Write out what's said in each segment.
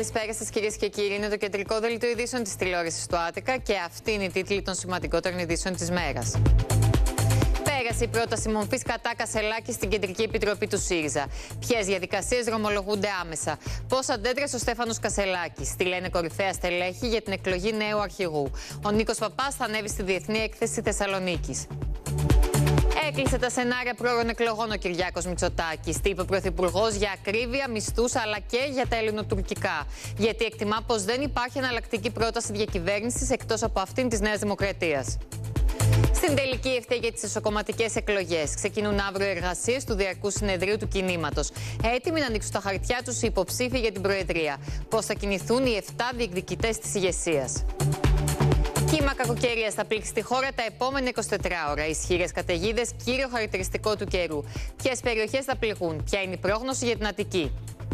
Καλησπέρα σας, κυρίες και κύριοι. Είναι το κεντρικό δελτίο ειδήσεων της τηλεόρασης του Άττικα και αυτή είναι η τίτλη των σημαντικότερων ειδήσεων της μέρας. Πέρασε η πρόταση μορφής κατά Κασσελάκη στην Κεντρική Επιτροπή του ΣΥΡΙΖΑ. Ποιες διαδικασίες δρομολογούνται άμεσα. Πώς αντέδρασε ο Στέφανος Κασσελάκης. Τι λένε κορυφαία στελέχη για την εκλογή νέου αρχηγού. Ο Νίκος Παπάς θα ανέβει στη Διεθνή Έκθεση Θεσσαλονίκης. Έκλεισε τα σενάρια πρόωρων εκλογών ο Κυριάκος Μητσοτάκης. Τι είπε ο Πρωθυπουργός για ακρίβεια, μισθούς αλλά και για τα ελληνοτουρκικά. Γιατί εκτιμά πως δεν υπάρχει εναλλακτική πρόταση διακυβέρνησης εκτός από αυτήν της Νέας Δημοκρατίας. Στην τελική ευθεία για τις εσωκομματικές εκλογές ξεκινούν αύριο εργασίες του Διαρκού Συνεδρίου του Κινήματος. Έτοιμοι να ανοίξουν τα χαρτιά τους οι υποψήφοι για την Προεδρία. Πώς θα κινηθούν οι 7 διεκδικητές της ηγεσίας. Κύμα κακοκαιρίας θα πλήξει τη χώρα τα επόμενα 24 ώρα. Ισχυρές καταιγίδες, κύριο χαρακτηριστικό του καιρού. Ποιες περιοχές θα πληγούν, ποια είναι η πρόγνωση για την Αττική.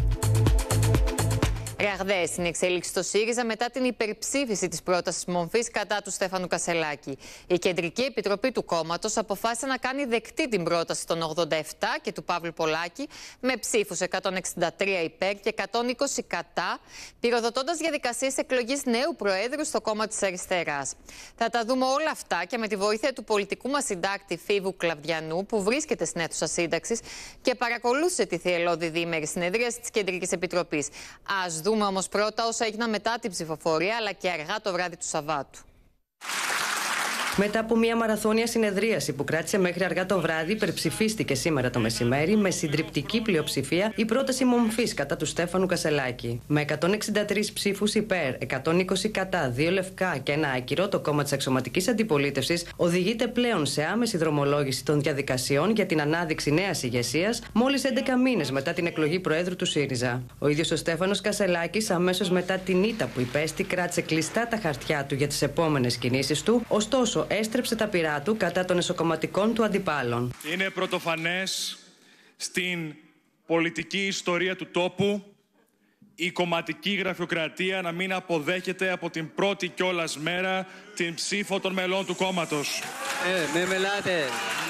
Ραγδαίες είναι οι εξελίξεις στο ΣΥΡΙΖΑ μετά την υπερψήφιση της πρότασης μορφής κατά του Στέφανου Κασσελάκη. Η Κεντρική Επιτροπή του κόμματος αποφάσισε να κάνει δεκτή την πρόταση των 87 και του Παύλου Πολάκη με ψήφους 163 υπέρ και 120 κατά, πυροδοτώντας διαδικασίες εκλογής νέου Προέδρου στο κόμμα της Αριστεράς. Θα τα δούμε όλα αυτά και με τη βοήθεια του πολιτικού μας συντάκτη Φίβου Κλαβδιανού, που βρίσκεται στην αίθουσα σύνταξης και παρακολούθησε τη θυελλώδη διήμερη συνεδρίαση της Κεντρικής Επιτροπής. Ας δούμε όμως πρώτα όσα έγιναν μετά την ψηφοφορία αλλά και αργά το βράδυ του Σαββάτου. Μετά από μια μαραθώνια συνεδρίαση που κράτησε μέχρι αργά το βράδυ, υπερψηφίστηκε σήμερα το μεσημέρι με συντριπτική πλειοψηφία η πρόταση μορφής κατά του Στέφανου Κασσελάκη. Με 163 ψήφους υπέρ, 120 κατά, 2 λευκά και ένα άκυρο, το κόμμα της αξιωματικής αντιπολίτευσης οδηγείται πλέον σε άμεση δρομολόγηση των διαδικασιών για την ανάδειξη νέας ηγεσίας, μόλις 11 μήνες μετά την εκλογή Προέδρου του ΣΥΡΙΖΑ. Ο ίδιος ο Στέφανος Κασσελάκης, αμέσως μετά την ήττα που υπέστη, κράτησε κλειστά τα χαρτιά του για τις επόμενες κινήσεις του, ωστόσο έστρεψε τα πυρά του κατά των εσωκομματικών του αντιπάλων. Είναι πρωτοφανές στην πολιτική ιστορία του τόπου η κομματική γραφειοκρατία να μην αποδέχεται από την πρώτη κιόλας μέρα την ψήφο των μελών του κόμματος. Με μελάτε.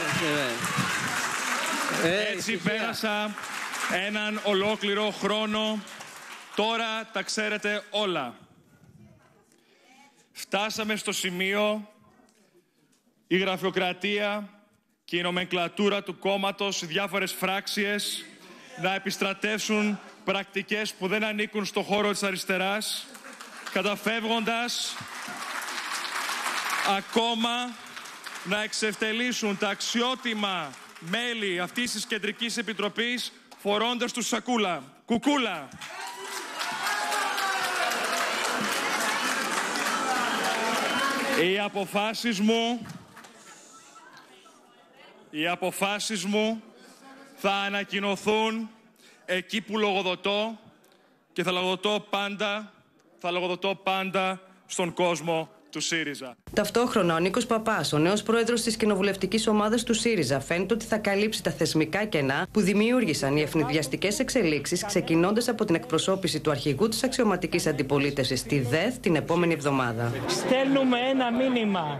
Έτσι πέρασα έναν ολόκληρο χρόνο. Τώρα τα ξέρετε όλα. Φτάσαμε στο σημείο η γραφειοκρατία και η νομενκλατούρα του κόμματος, οι διάφορες φράξιες, να επιστρατεύσουν πρακτικές που δεν ανήκουν στο χώρο της αριστεράς, καταφεύγοντας ακόμα να εξευτελίσουν τα αξιότιμα μέλη αυτής της Κεντρικής Επιτροπής, φορώντας τους σακούλα. Κουκούλα. Οι αποφάσεις μου θα ανακοινωθούν εκεί που λογοδοτώ και θα λογοδοτώ πάντα στον κόσμο του ΣΥΡΙΖΑ. Ταυτόχρονα, ο Νίκος Παπάς, ο νέος πρόεδρος της κοινοβουλευτικής ομάδας του ΣΥΡΙΖΑ, φαίνεται ότι θα καλύψει τα θεσμικά κενά που δημιούργησαν οι ευνηδιαστικές εξελίξεις, ξεκινώντας από την εκπροσώπηση του αρχηγού της αξιωματικής αντιπολίτευσης στη ΔΕΘ την επόμενη εβδομάδα. Στέλνουμε ένα μήνυμα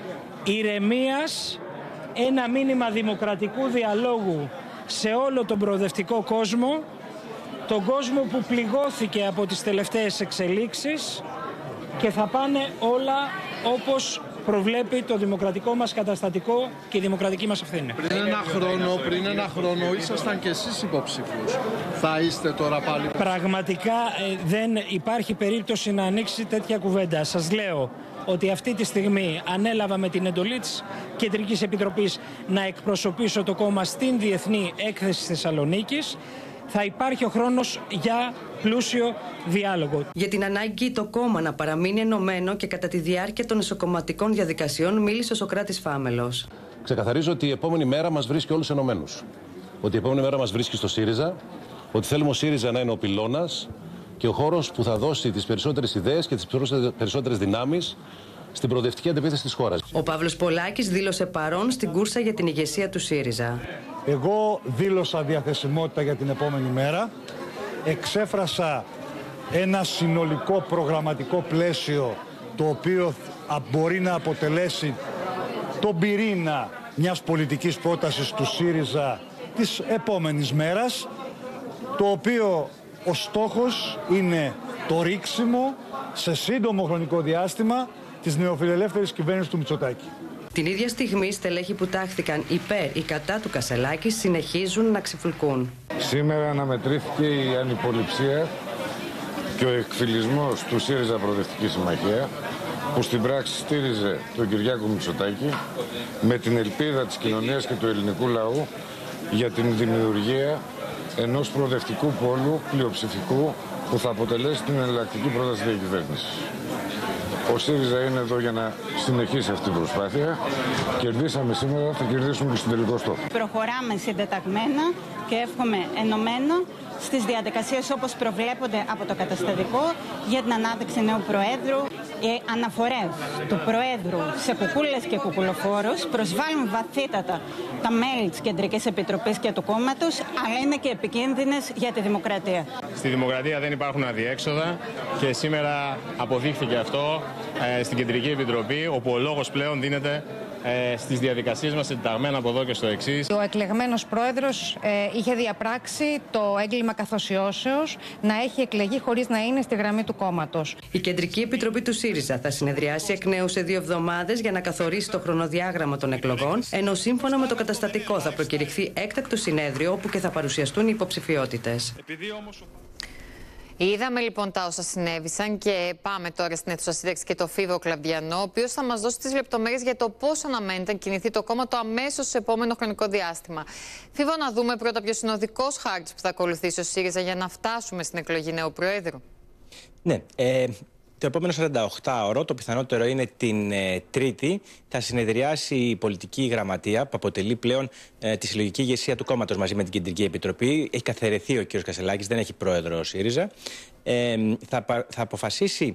ηρεμίας, ένα μήνυμα δημοκρατικού διαλόγου σε όλο τον προοδευτικό κόσμο, τον κόσμο που πληγώθηκε από τις τελευταίες εξελίξεις, και θα πάνε όλα όπως προβλέπει το δημοκρατικό μας καταστατικό και η δημοκρατική μας ευθύνη. Πριν ένα χρόνο ήσασταν και εσείς υποψήφιος. Θα είστε τώρα πάλι? Πραγματικά δεν υπάρχει περίπτωση να ανοίξει τέτοια κουβέντα. Σας λέω ότι αυτή τη στιγμή ανέλαβα με την εντολή της Κεντρικής Επιτροπής να εκπροσωπήσω το κόμμα στην Διεθνή Έκθεση Θεσσαλονίκης. Θα υπάρχει ο χρόνος για πλούσιο διάλογο. Για την ανάγκη το κόμμα να παραμείνει ενωμένο και κατά τη διάρκεια των εσωκομματικών διαδικασιών μίλησε ο Σωκράτης Φάμελος. Ξεκαθαρίζω ότι η επόμενη μέρα μας βρίσκει όλους ενωμένους. Ότι η επόμενη μέρα μας βρίσκει στο ΣΥΡΙΖΑ, ότι θέλουμε ο ΣΥΡΙΖΑ να είναι ο πυλώνας και ο χώρος που θα δώσει τις περισσότερες ιδέες και τις περισσότερες δυνάμεις στην προοδευτική αντεπίθεση της χώρας. Ο Παύλος Πολάκης δήλωσε παρόν στην κούρσα για την ηγεσία του ΣΥΡΙΖΑ. Εγώ δήλωσα διαθεσιμότητα για την επόμενη μέρα. Εξέφρασα ένα συνολικό προγραμματικό πλαίσιο το οποίο μπορεί να αποτελέσει τον πυρήνα μιας πολιτικής πρότασης του ΣΥΡΙΖΑ της επόμενης μέρας, το οποίο ο στόχος είναι το ρίξιμο σε σύντομο χρονικό διάστημα της νεοφιλελεύθερης κυβέρνησης του Μητσοτάκη. Την ίδια στιγμή, στελέχοι που τάχθηκαν υπέρ ή κατά του Κασελάκη συνεχίζουν να ξυφουλκούν. Σήμερα αναμετρήθηκε η ανυποληψία και ο εκφυλισμός του ΣΥΡΙΖΑ Προοδευτική Συμμαχία, που στην πράξη στήριζε τον Κυριάκο Μητσοτάκη με την ελπίδα της κοινωνίας και του ελληνικού λαού για την δημιουργία ενός προοδευτικού πόλου πλειοψηφικού που θα αποτελέσει την εναλλακτική πρόταση διακυβέρνησης. Ο ΣΥΡΙΖΑ είναι εδώ για να συνεχίσει αυτή την προσπάθεια. Κερδίσαμε σήμερα, θα κερδίσουμε και στον τελικό στόχο. Προχωράμε συντεταγμένα και εύχομαι ενωμένο στις διαδικασίες όπως προβλέπονται από το καταστατικό για την ανάδειξη νέου Προέδρου. Οι αναφορές του Προέδρου σε κουκούλες και κουκουλοφόρους προσβάλλουν βαθύτατα τα μέλη της Κεντρικής Επιτροπής και του κόμματος, αλλά είναι και επικίνδυνες για τη δημοκρατία. Στη δημοκρατία δεν υπάρχουν αδιέξοδα και σήμερα αποδείχθηκε αυτό στην Κεντρική Επιτροπή, όπου ο λόγος πλέον δίνεται στις διαδικασίες μας ενταγμένα από εδώ και στο εξής. Ο εκλεγμένος πρόεδρος είχε διαπράξει το έγκλημα καθοσιώσεως να έχει εκλεγεί χωρίς να είναι στη γραμμή του κόμματος. Η Κεντρική Επιτροπή του ΣΥΡΙΖΑ θα συνεδριάσει εκ νέου σε 2 εβδομάδες για να καθορίσει το χρονοδιάγραμμα των εκλογών, ενώ σύμφωνα με το καταστατικό θα προκηρυχθεί έκτακτο συνέδριο όπου και θα παρουσιαστούν οι υποψηφιότητες. Είδαμε λοιπόν τα όσα συνέβησαν και πάμε τώρα στην αίθουσα σύνταξης και το Φίβο Κλαβδιανό, ο οποίος θα μας δώσει τις λεπτομέρειες για το πώς αναμένεται να κινηθεί το κόμμα το αμέσως σε επόμενο χρονικό διάστημα. Φίβο, να δούμε πρώτα ποιος είναι ο δικός χάρτης που θα ακολουθήσει ο ΣΥΡΙΖΑ για να φτάσουμε στην εκλογή νέου Προέδρου. Ναι, το επόμενο 48ωρο, το πιθανότερο είναι την Τρίτη, θα συνεδριάσει η πολιτική γραμματεία που αποτελεί πλέον τη συλλογική ηγεσία του κόμματος μαζί με την Κεντρική Επιτροπή. Έχει καθαιρεθεί ο κ. Κασελάκης, δεν έχει πρόεδρο ο ΣΥΡΙΖΑ. Θα αποφασίσει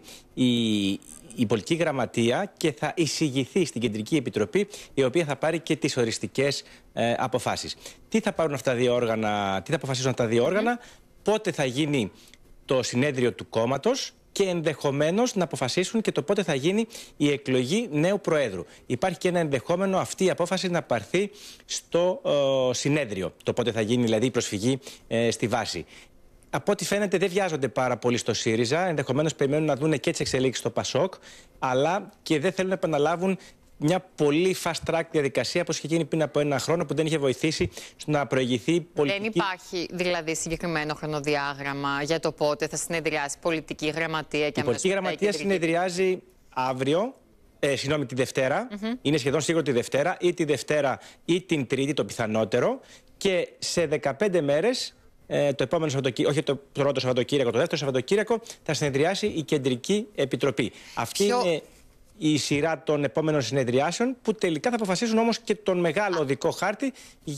η πολιτική γραμματεία και θα εισηγηθεί στην Κεντρική Επιτροπή, η οποία θα πάρει και τις οριστικές αποφάσεις. Τι θα πάρουν αυτά τα δύο όργανα, τι θα αποφασίσουν αυτά τα δύο όργανα, πότε θα γίνει το συνέδριο του κόμματος και ενδεχομένως να αποφασίσουν και το πότε θα γίνει η εκλογή νέου Προέδρου. Υπάρχει και ένα ενδεχόμενο αυτή η απόφαση να πάρθει στο συνέδριο. Το πότε θα γίνει δηλαδή η προσφυγή στη βάση. Από ό,τι φαίνεται δεν βιάζονται πάρα πολύ στο ΣΥΡΙΖΑ. Ενδεχομένως περιμένουν να δουν και τις εξελίξεις στο ΠΑΣΟΚ, αλλά και δεν θέλουν να επαναλάβουν μια πολύ fast track διαδικασία όπως είχε γίνει πριν από 1 χρόνο, που δεν είχε βοηθήσει στο να προηγηθεί πολιτική. Δεν υπάρχει δηλαδή συγκεκριμένο χρονοδιάγραμμα για το πότε θα συνεδριάσει η πολιτική γραμματεία και η πολιτική γραμματεία συνεδριάζει αύριο. Συγγνώμη, τη Δευτέρα. Είναι σχεδόν σίγουρο τη Δευτέρα, ή τη Δευτέρα ή την Τρίτη, το πιθανότερο. Και σε 15 μέρες, το επόμενο Σαββατοκύριακο, όχι το πρώτο Σαββατοκύριακο, το δεύτερο Σαββατοκύριακο, θα συνεδριάσει η Κεντρική Επιτροπή. Αυτή είναι η σειρά των επόμενων συνεδριάσεων, που τελικά θα αποφασίσουν όμως και τον μεγάλο οδικό χάρτη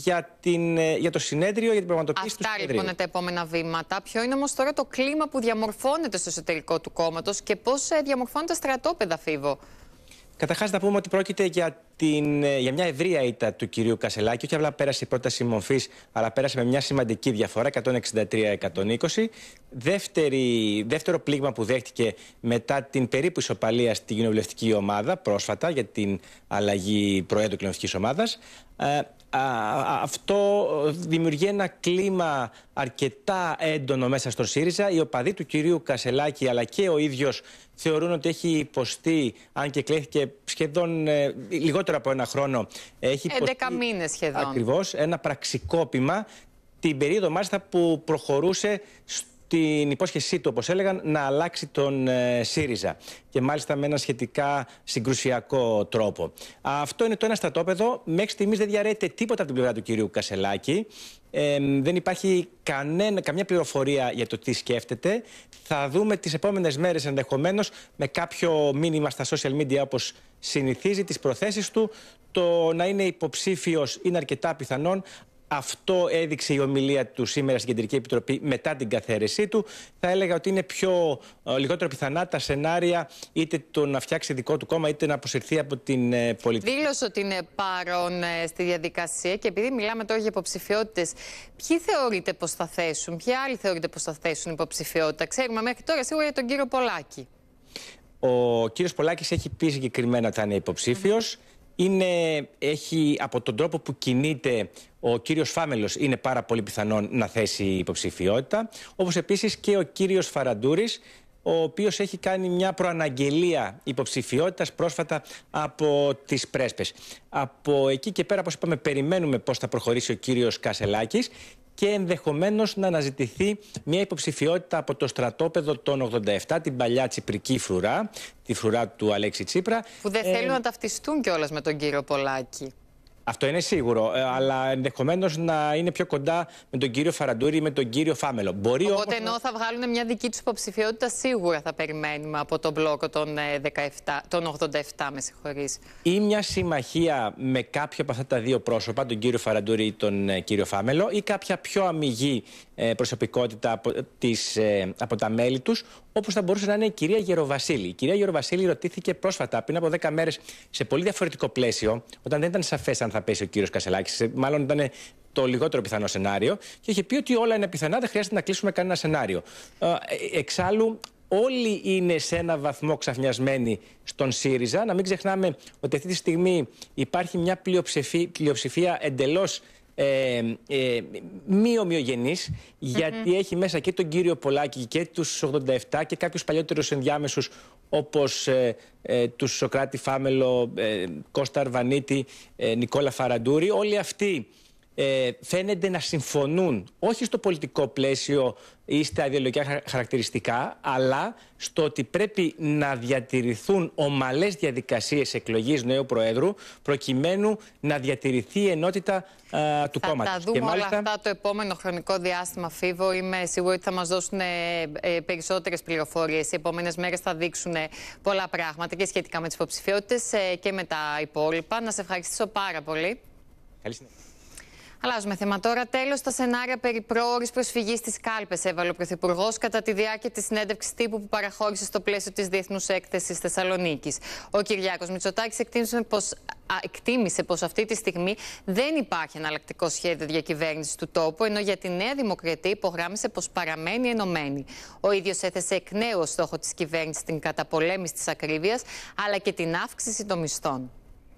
για το συνέδριο, για την πραγματοποίηση του συνέδριου. Αυτά λοιπόν είναι τα επόμενα βήματα. Ποιο είναι όμως τώρα το κλίμα που διαμορφώνεται στο εσωτερικό του κόμματος και πώς διαμορφώνεται στρατόπεδα, Φίβο? Καταρχάς, να πούμε ότι πρόκειται για μια ευρεία ήττα του κυρίου Κασελάκη. Όχι απλά πέρασε η πρόταση μορφής, αλλά πέρασε με μια σημαντική διαφορά, 163-120. Δεύτερο πλήγμα που δέχτηκε μετά την περίπου ισοπαλία στη κοινοβουλευτική ομάδα πρόσφατα για την αλλαγή προέδρου κοινοβουλευτικής ομάδας. Αυτό δημιουργεί ένα κλίμα αρκετά έντονο μέσα στο ΣΥΡΙΖΑ. Οι οπαδοί του κυρίου Κασελάκη αλλά και ο ίδιος θεωρούν ότι έχει υποστεί, αν και εκλέχθηκε σχεδόν λιγότερο από 1 χρόνο, έχει υποστεί 11 μήνες σχεδόν. Ακριβώς, ένα πραξικόπημα την περίοδο μάλιστα που προχωρούσε την υπόσχεσή του, όπως έλεγαν, να αλλάξει τον ΣΥΡΙΖΑ, και μάλιστα με ένα σχετικά συγκρουσιακό τρόπο. Αυτό είναι το ένα στρατόπεδο. Μέχρι στιγμής δεν διαρρέεται τίποτα από την πλευρά του κυρίου Κασελάκη. Δεν υπάρχει καμιά πληροφορία για το τι σκέφτεται. Θα δούμε τις επόμενες μέρες ενδεχομένως με κάποιο μήνυμα στα social media, όπως συνηθίζει, τις προθέσεις του. Το να είναι υποψήφιος είναι αρκετά πιθανόν. Αυτό έδειξε η ομιλία του σήμερα στην Κεντρική Επιτροπή μετά την καθαίρεσή του. Θα έλεγα ότι είναι λιγότερο πιθανά τα σενάρια, είτε το να φτιάξει δικό του κόμμα, είτε να αποσυρθεί από την πολιτική. Δήλωσε ότι είναι παρόν στη διαδικασία, και επειδή μιλάμε τώρα για υποψηφιότητες, ποιοι θεωρείτε πως θα θέσουν, ποιοι άλλοι θεωρείτε πως θα θέσουν υποψηφιότητα? Ξέρουμε μέχρι τώρα σίγουρα για τον κύριο Πολάκη. Ο κύριος Πολάκης έχει πει συγκεκριμένα ότι θα είναι υποψήφιος. Από τον τρόπο που κινείται ο κύριος Φάμελος, είναι πάρα πολύ πιθανόν να θέσει υποψηφιότητα. Όπως επίσης και ο κύριος Φαραντούρης, ο οποίος έχει κάνει μια προαναγγελία υποψηφιότητας πρόσφατα από τις Πρέσπες. Από εκεί και πέρα, όπως είπαμε, περιμένουμε πώς θα προχωρήσει ο κύριος Κασελάκης και ενδεχομένως να αναζητηθεί μια υποψηφιότητα από το στρατόπεδο των 87, την παλιά τσιπρική φρουρά, τη φρουρά του Αλέξη Τσίπρα. Που δεν θέλουν να ταυτιστούν κιόλας με τον κύριο Πολάκη. Αυτό είναι σίγουρο, αλλά ενδεχομένως να είναι πιο κοντά με τον κύριο Φαραντούρη ή με τον κύριο Φάμελο. Οπότε ενώ θα βγάλουν μια δική τους υποψηφιότητα, σίγουρα θα περιμένουμε από τον μπλόκο των 87, με συγχωρείς. Ή μια συμμαχία με κάποιο από αυτά τα δύο πρόσωπα, τον κύριο Φαραντούρη ή τον κύριο Φάμελο, ή κάποια πιο αμιγή προσωπικότητα από τα μέλη τους, όπως θα μπορούσε να είναι η κυρία Γεροβασίλη. Η κυρία Γεροβασίλη ρωτήθηκε πρόσφατα, πριν από 10 μέρες, σε πολύ διαφορετικό πλαίσιο, όταν δεν ήταν σαφές αν θα πέσει ο κύριος Κασελάκης. Μάλλον ήταν το λιγότερο πιθανό σενάριο, και είχε πει ότι όλα είναι πιθανά, δεν χρειάζεται να κλείσουμε κανένα σενάριο. Εξάλλου, όλοι είναι σε ένα βαθμό ξαφνιασμένοι στον ΣΥΡΙΖΑ. Να μην ξεχνάμε ότι αυτή τη στιγμή υπάρχει μια πλειοψηφία εντελώς μη ομοιογενής, γιατί έχει μέσα και τον κύριο Πολάκη και τους 87 και κάποιους παλιότερους ενδιάμεσους, όπως τους Σοκράτη Φάμελο, Κώστα Αρβανίτη, Νικόλα Φαραντούρη. Όλοι αυτοί φαίνεται να συμφωνούν όχι στο πολιτικό πλαίσιο ή στα ιδεολογικά χαρακτηριστικά, αλλά στο ότι πρέπει να διατηρηθούν ομαλές διαδικασίες εκλογής νέου Προέδρου, προκειμένου να διατηρηθεί η ενότητα του κόμματος. Θα τα δούμε όλα αυτά το επόμενο χρονικό διάστημα, Φίβο. Είμαι σίγουρη ότι θα μας δώσουν περισσότερες πληροφορίες. Οι επόμενες μέρες θα δείξουν πολλά πράγματα και σχετικά με τις υποψηφιότητες και με τα υπόλοιπα. Να σε ευχαριστήσω πάρα πολύ. Καλή συνέχεια. Αλλάζουμε θέμα τώρα. Τέλος, τα σενάρια περί πρόωρης προσφυγής στις κάλπες έβαλε ο Πρωθυπουργός κατά τη διάρκεια της συνέντευξης τύπου που παραχώρησε στο πλαίσιο της Διεθνούς Έκθεσης Θεσσαλονίκης. Ο Κυριάκος Μητσοτάκης εκτίμησε πως αυτή τη στιγμή δεν υπάρχει εναλλακτικό σχέδιο διακυβέρνησης του τόπου, ενώ για τη Νέα Δημοκρατία υπογράμμισε πως παραμένει ενωμένη. Ο ίδιος έθεσε εκ νέου ως στόχο της κυβέρνησης την καταπολέμηση της ακρίβειας, αλλά και την αύξηση των μισθών.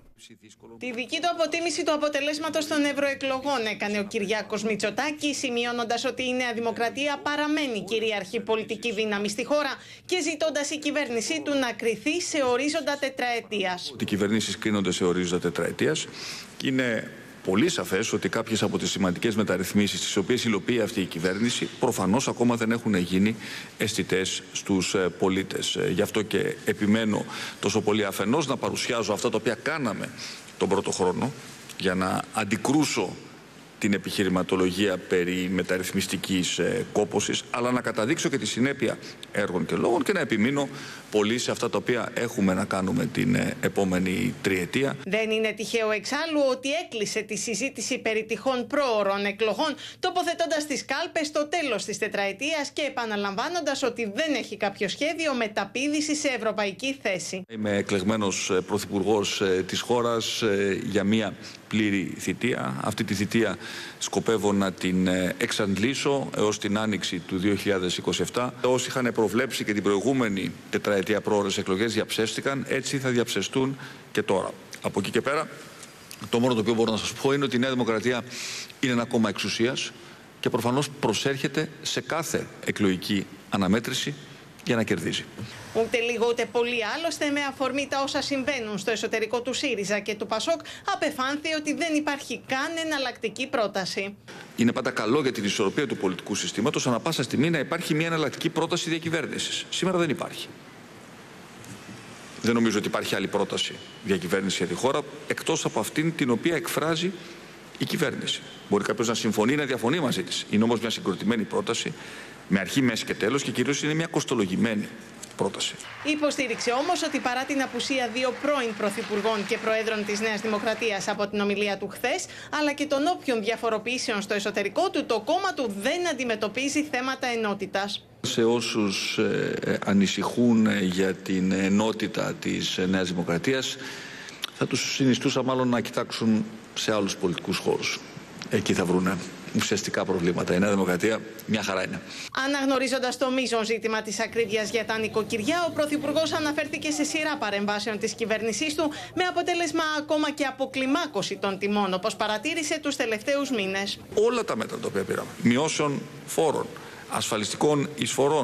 Τη δική του αποτίμηση του αποτελέσματος των ευρωεκλογών έκανε ο Κυριάκος Μητσοτάκης, σημειώνοντας ότι η Νέα Δημοκρατία παραμένει κυρίαρχη πολιτική δύναμη στη χώρα και ζητώντας η κυβέρνησή του να κριθεί σε ορίζοντα τετραετίας. Οι κυβερνήσεις κρίνονται σε ορίζοντα τετραετίας και είναι πολύ σαφές ότι κάποιες από τις σημαντικές μεταρρυθμίσεις τις οποίες υλοποιεί αυτή η κυβέρνηση προφανώς ακόμα δεν έχουν γίνει αισθητές στους πολίτες. Γι' αυτό και επιμένω τόσο πολύ αφενός να παρουσιάζω αυτά τα οποία κάναμε τον πρώτο χρόνο για να αντικρούσω την επιχειρηματολογία περί μεταρρυθμιστικής κόπωσης, αλλά να καταδείξω και τη συνέπεια έργων και λόγων και να επιμείνω πολύ σε αυτά τα οποία έχουμε να κάνουμε την επόμενη τριετία. Δεν είναι τυχαίο εξάλλου ότι έκλεισε τη συζήτηση περί τυχόν πρόωρων εκλογών, τοποθετώντας τις κάλπες στο τέλος της τετραετίας και επαναλαμβάνοντας ότι δεν έχει κάποιο σχέδιο μεταπήδηση σε ευρωπαϊκή θέση. Είμαι εκλεγμένος πρωθυπουργός της χώρας για μία πλήρη θητεία. Αυτή τη θητεία σκοπεύω να την εξαντλήσω έως την άνοιξη του 2027. Όσοι είχαν προβλέψει και την προηγούμενη τετραετία πρόωρες εκλογές διαψεύστηκαν, έτσι θα διαψευστούν και τώρα. Από εκεί και πέρα, το μόνο το οποίο μπορώ να σας πω είναι ότι η Νέα Δημοκρατία είναι ένα κόμμα εξουσίας και προφανώς προσέρχεται σε κάθε εκλογική αναμέτρηση για να κερδίζει. Ούτε λίγο ούτε πολύ άλλωστε, με αφορμή τα όσα συμβαίνουν στο εσωτερικό του ΣΥΡΙΖΑ και του ΠΑΣΟΚ, απεφάνθη ότι δεν υπάρχει καν εναλλακτική πρόταση. Είναι πάντα καλό για την ισορροπία του πολιτικού συστήματος ανά πάσα στιγμή να υπάρχει μια εναλλακτική πρόταση διακυβέρνησης. Σήμερα δεν υπάρχει. Δεν νομίζω ότι υπάρχει άλλη πρόταση διακυβέρνηση για τη χώρα εκτός από αυτήν την οποία εκφράζει η κυβέρνηση. Μπορεί κάποιος να συμφωνεί ή να διαφωνεί μαζί της. Είναι όμως μια συγκροτημένη πρόταση με αρχή, μέση και τέλος και κυρίως είναι μια κοστολογημένη πρόταση. Υποστήριξε όμως ότι παρά την απουσία δύο πρώην πρωθυπουργών και προέδρων της Νέας Δημοκρατίας από την ομιλία του χθες, αλλά και των όποιων διαφοροποιήσεων στο εσωτερικό του, το κόμμα του δεν αντιμετωπίζει θέματα ενότητας. Σε όσους ανησυχούν για την ενότητα της Νέας Δημοκρατίας, θα τους συνιστούσα μάλλον να κοιτάξουν σε άλλους πολιτικούς χώρους. Εκεί θα βρούνε ουσιαστικά προβλήματα. Η Νέα Δημοκρατία μια χαρά είναι. Αναγνωρίζοντας το μείζον ζήτημα της ακρίβειας για τα νοικοκυριά, ο Πρωθυπουργός αναφέρθηκε σε σειρά παρεμβάσεων της κυβέρνησής του, με αποτέλεσμα ακόμα και αποκλιμάκωση των τιμών, όπως παρατήρησε τους τελευταίους μήνες. Όλα τα μέτρα τα οποία πήραμε, μειώσεων φόρων, ασφαλιστικών εισφορών,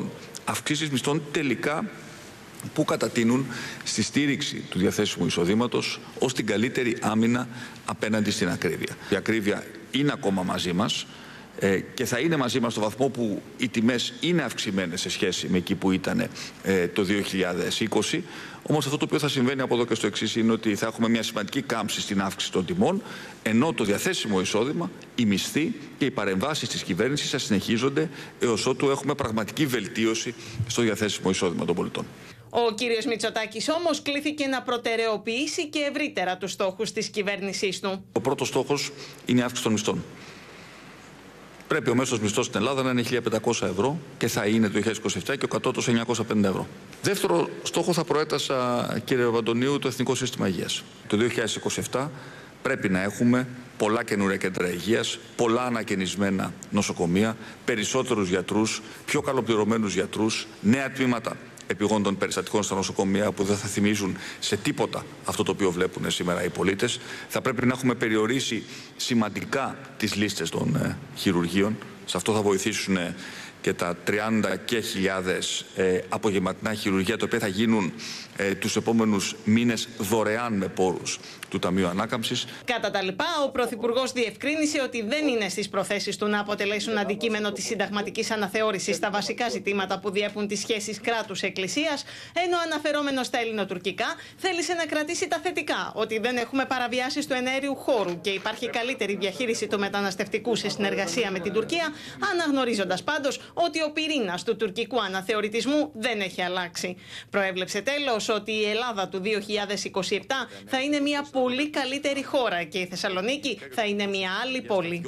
αυξήσεις μισθών τελικά που κατατείνουν στη στήριξη του διαθέσιμου εισοδήματος ως την καλύτερη άμυνα απέναντι στην ακρίβεια. Η ακρίβεια είναι ακόμα μαζί μας και θα είναι μαζί μας στο βαθμό που οι τιμές είναι αυξημένες σε σχέση με εκεί που ήταν το 2020. Όμως αυτό το οποίο θα συμβαίνει από εδώ και στο εξής είναι ότι θα έχουμε μια σημαντική κάμψη στην αύξηση των τιμών, ενώ το διαθέσιμο εισόδημα, οι μισθοί και οι παρεμβάσεις της κυβέρνησης θα συνεχίζονται έως ότου έχουμε πραγματική βελτίωση στο διαθέσιμο εισόδημα των πολιτών. Ο κύριος Μητσοτάκης όμως κλήθηκε να προτεραιοποιήσει και ευρύτερα τους στόχους της κυβέρνησής του. Ο πρώτος στόχος είναι η αύξηση των μισθών. Πρέπει ο μέσος μισθός στην Ελλάδα να είναι 1.500 ευρώ και θα είναι το 2027 και ο κατώτατος 950 ευρώ. Δεύτερο στόχο θα προέτασα, κύριε Παπαντονίου, το Εθνικό Σύστημα Υγείας. Το 2027 πρέπει να έχουμε πολλά καινούρια κέντρα υγείας, πολλά ανακαινισμένα νοσοκομεία, περισσότερους γιατρούς, πιο καλοπληρωμένους γιατρούς, νέα τμήματα επιγόντων περιστατικών στα νοσοκομεία που δεν θα θυμίζουν σε τίποτα αυτό το οποίο βλέπουν σήμερα οι πολίτες. Θα πρέπει να έχουμε περιορίσει σημαντικά τις λίστες των χειρουργείων. Σε αυτό θα βοηθήσουν και τα 30.000 απογευματινά χειρουργεία, τα οποία θα γίνουν τους επόμενους μήνες δωρεάν με πόρους του Ταμείου Ανάκαμψης. Κατά τα λοιπά, ο Πρωθυπουργός διευκρίνησε ότι δεν είναι στις προθέσεις του να αποτελέσουν αντικείμενο της συνταγματικής αναθεώρησης τα βασικά ζητήματα που διέπουν τις σχέσεις κράτους-εκκλησίας, ενώ αναφερόμενος στα ελληνοτουρκικά θέλησε να κρατήσει τα θετικά, ότι δεν έχουμε παραβιάσεις του εναέριου χώρου και υπάρχει καλύτερη διαχείριση του μεταναστευτικού σε συνεργασία με την Τουρκία, αναγνωρίζοντας πάντως ότι ο πυρήνας του τουρκικού αναθεωρητισμού δεν έχει αλλάξει. Προέβλεψε τέλος ότι η Ελλάδα του 2027 θα είναι μια πολύ καλύτερη χώρα και η Θεσσαλονίκη θα είναι μια άλλη πόλη.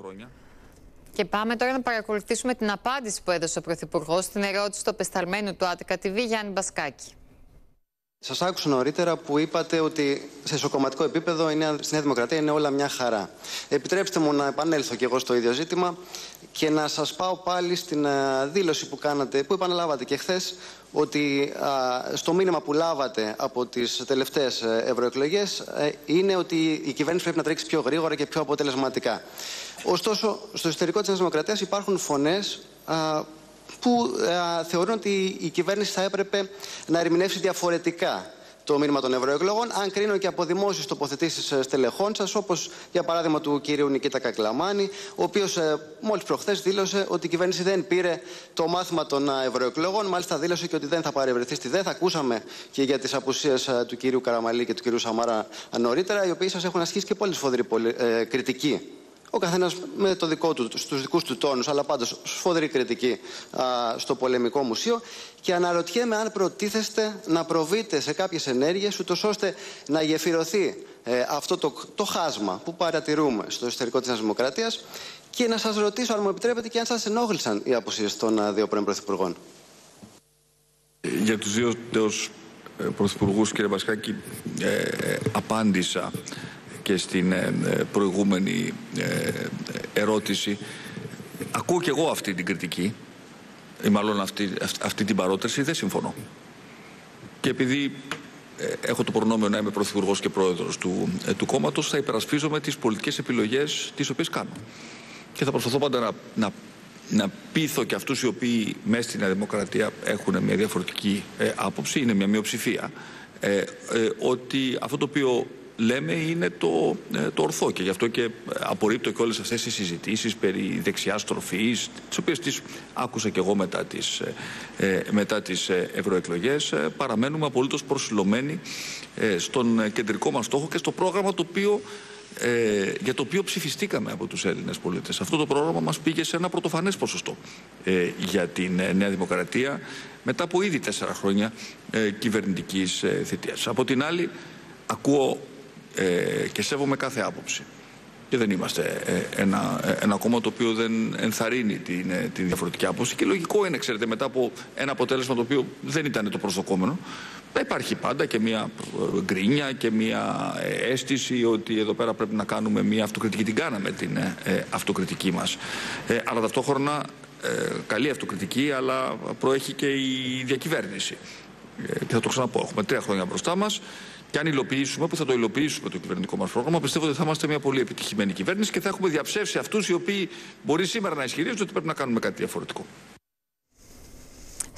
Και πάμε τώρα να παρακολουθήσουμε την απάντηση που έδωσε ο Πρωθυπουργός στην ερώτηση του απεσταλμένου του Attica TV, Γιάννη Μπασκάκη. Σας άκουσα νωρίτερα που είπατε ότι σε ισοκομματικό επίπεδο στη Νέα Δημοκρατία είναι όλα μια χαρά. Επιτρέψτε μου να επανέλθω κι εγώ στο ίδιο ζήτημα και να σας πάω πάλι στην δήλωση που κάνατε, που επαναλάβατε και χθες, ότι στο μήνυμα που λάβατε από τις τελευταίες ευρωεκλογές είναι ότι η κυβέρνηση πρέπει να τρέξει πιο γρήγορα και πιο αποτελεσματικά. Ωστόσο, στο εσωτερικό της Νέας Δημοκρατίας υπάρχουν φωνές που θεωρούν ότι η κυβέρνηση θα έπρεπε να ερμηνεύσει διαφορετικά το μήνυμα των ευρωεκλογών, αν κρίνω και από δημόσιες τοποθετήσεις στελεχών σας, όπως για παράδειγμα του κυρίου Νικήτα Κακλαμάνη, ο οποίος μόλις προχθές δήλωσε ότι η κυβέρνηση δεν πήρε το μάθημα των ευρωεκλογών, μάλιστα δήλωσε και ότι δεν θα παρευρεθεί στη ΔΕΘ. Ακούσαμε και για τις απουσίες του κυρίου Καραμαλή και του κυρίου Σαμαρά νωρίτερα, οι οποίοι σας έχουν ασχίσει και πολύ σφοδρή κριτική. Ο καθένας με το δικό του, στους δικούς του τόνους, αλλά πάντως σφοδρή κριτική στο Πολεμικό Μουσείο. Και αναρωτιέμαι αν προτίθεστε να προβείτε σε κάποιες ενέργειες, ούτως ώστε να γεφυρωθεί αυτό το χάσμα που παρατηρούμε στο εσωτερικό της Νέας Δημοκρατίας. Και να σας ρωτήσω, αν μου επιτρέπετε, και αν σας ενόχλησαν οι απουσίες των δύο πρώην πρωθυπουργών. Για τους δύο τέος πρωθυπουργούς, κύριε Μπασκάκη, απάντησα και στην προηγούμενη ερώτηση. Ακούω και εγώ αυτή την κριτική, ή μάλλον αυτή την παρότριση, δεν συμφωνώ. Και επειδή έχω το προνόμιο να είμαι πρωθυπουργός και πρόεδρος του κόμματος, θα υπερασπίζομαι τις πολιτικές επιλογές τις οποίες κάνω. Και θα προσπαθώ πάντα να πείθω και αυτούς οι οποίοι μέσα στη Νέα Δημοκρατία έχουν μια διαφορετική άποψη, είναι μια μειοψηφία, ότι αυτό το οποίο λέμε είναι το ορθό, και γι' αυτό και απορρίπτω και όλες αυτές τις συζητήσεις περί δεξιάς τροφής, τις οποίες τις άκουσα και εγώ μετά τις ευρωεκλογές. Παραμένουμε απολύτως προσιλωμένοι στον κεντρικό μας στόχο και στο πρόγραμμα για το οποίο ψηφιστήκαμε από τους Έλληνες πολίτες. Αυτό το πρόγραμμα μας πήγε σε ένα πρωτοφανές ποσοστό για την Νέα Δημοκρατία μετά από ήδη 4 χρόνια κυβερνητικής θητείας. Από την άλλη, ακούω και σέβομαι κάθε άποψη. Και δεν είμαστε ένα κόμμα το οποίο δεν ενθαρρύνει την διαφορετική άποψη. Και λογικό είναι, ξέρετε, μετά από ένα αποτέλεσμα το οποίο δεν ήταν το προσδοκόμενο, θα υπάρχει πάντα και μια γκρίνια και μια αίσθηση ότι εδώ πέρα πρέπει να κάνουμε μια αυτοκριτική. Την κάναμε την αυτοκριτική μας. Αλλά ταυτόχρονα καλή αυτοκριτική, αλλά προέχει και η διακυβέρνηση. Και θα το ξαναπώ, έχουμε 3 χρόνια μπροστά μας. Και αν υλοποιήσουμε, που θα το υλοποιήσουμε το κυβερνητικό μας πρόγραμμα, πιστεύω ότι θα είμαστε μια πολύ επιτυχημένη κυβέρνηση και θα έχουμε διαψεύσει αυτούς οι οποίοι μπορεί σήμερα να ισχυρίζονται ότι πρέπει να κάνουμε κάτι διαφορετικό.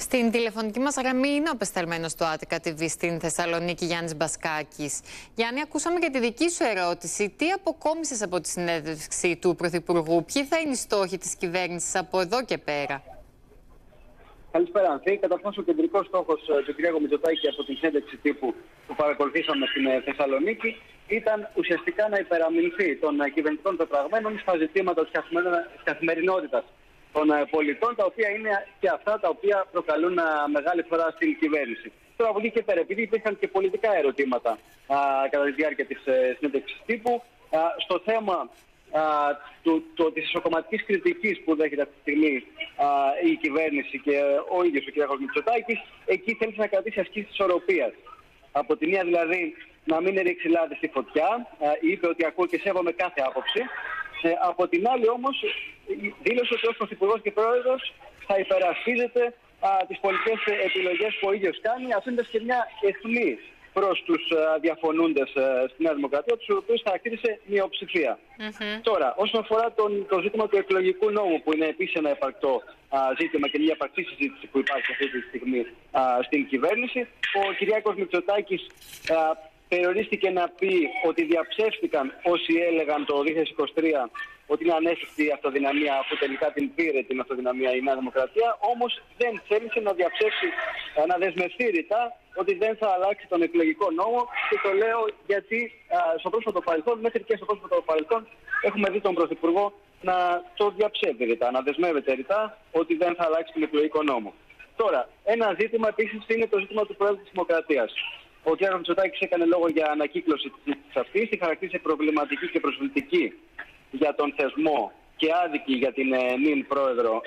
Στην τηλεφωνική μας γραμμή είναι ο απεσταλμένος του Attica TV στην Θεσσαλονίκη, Γιάννης Μπασκάκης. Γιάννη, ακούσαμε και τη δική σου ερώτηση. Τι αποκόμισες από τη συνέντευξη του Πρωθυπουργού, ποιοι θα είναι οι στόχοι της κυβέρνησης από εδώ και πέρα? Καλησπέρα, Ανθή. Καταρχάς, ο κεντρικός στόχος του κ. Μητσοτάκη από την συνέντευξη τύπου που παρακολουθήσαμε στην Θεσσαλονίκη ήταν ουσιαστικά να υπεραμεινθεί των κυβερνητικών πεπραγμένων στα ζητήματα της καθημερινότητας των πολιτών, τα οποία είναι και αυτά τα οποία προκαλούν μεγάλη φορά στην κυβέρνηση. Τώρα από εκεί και πέρα, επειδή υπήρχαν και πολιτικά ερωτήματα κατά τη διάρκεια της συνέντευξης τύπου, στο θέμα της ισοκομματικής κριτικής που δέχεται αυτή τη στιγμή η κυβέρνηση και ο ίδιος ο κ. Μητσοτάκης, εκεί θέλησε να κρατήσει ασκήσεις της ισορροπίας. Από τη μία δηλαδή να μην ρίξει λάδι στη φωτιά, είπε ότι ακούω και σέβομαι κάθε άποψη. Από την άλλη όμως δήλωσε ότι ως Πρωθυπουργός και Πρόεδρος θα υπερασπίζεται τις πολιτικές επιλογές που ο ίδιος κάνει, αφήνοντας και μια αιχμή προς τους διαφωνούντες στη Νέα Δημοκρατία, τους οποίους χαρακτήρισε μειοψηφία. Τώρα, όσον αφορά το ζήτημα του εκλογικού νόμου, που είναι επίσης ένα επαρκτό ζήτημα και μια επαρκτή συζήτηση που υπάρχει αυτή τη στιγμή στην κυβέρνηση, ο Κυριάκος Μητσοτάκης περιορίστηκε να πει ότι διαψεύστηκαν όσοι έλεγαν το 2023 ότι είναι ανέφικτη η αυτοδυναμία, αφού τελικά την πήρε την αυτοδυναμία η Νέα Δημοκρατία, όμως δεν θέλησε να διαψεύσει, να δεσμευτεί ρητά ότι δεν θα αλλάξει τον εκλογικό νόμο, και το λέω γιατί στο πρόσφατο παρελθόν, μέχρι και στο πρόσφατο παρελθόν, έχουμε δει τον Πρωθυπουργό να το διαψεύδει ρητά, να δεσμεύεται ρητά ότι δεν θα αλλάξει τον εκλογικό νόμο. Τώρα, ένα ζήτημα επίσης είναι το ζήτημα του Προέδρου της Δημοκρατίας. Ο κ. Μητσοτάκης έκανε λόγο για ανακύκλωση της συζήτησης αυτής, τη χαρακτήρισε προβληματική και προσβλητική για τον θεσμό και άδικη για την νυν πρόεδρο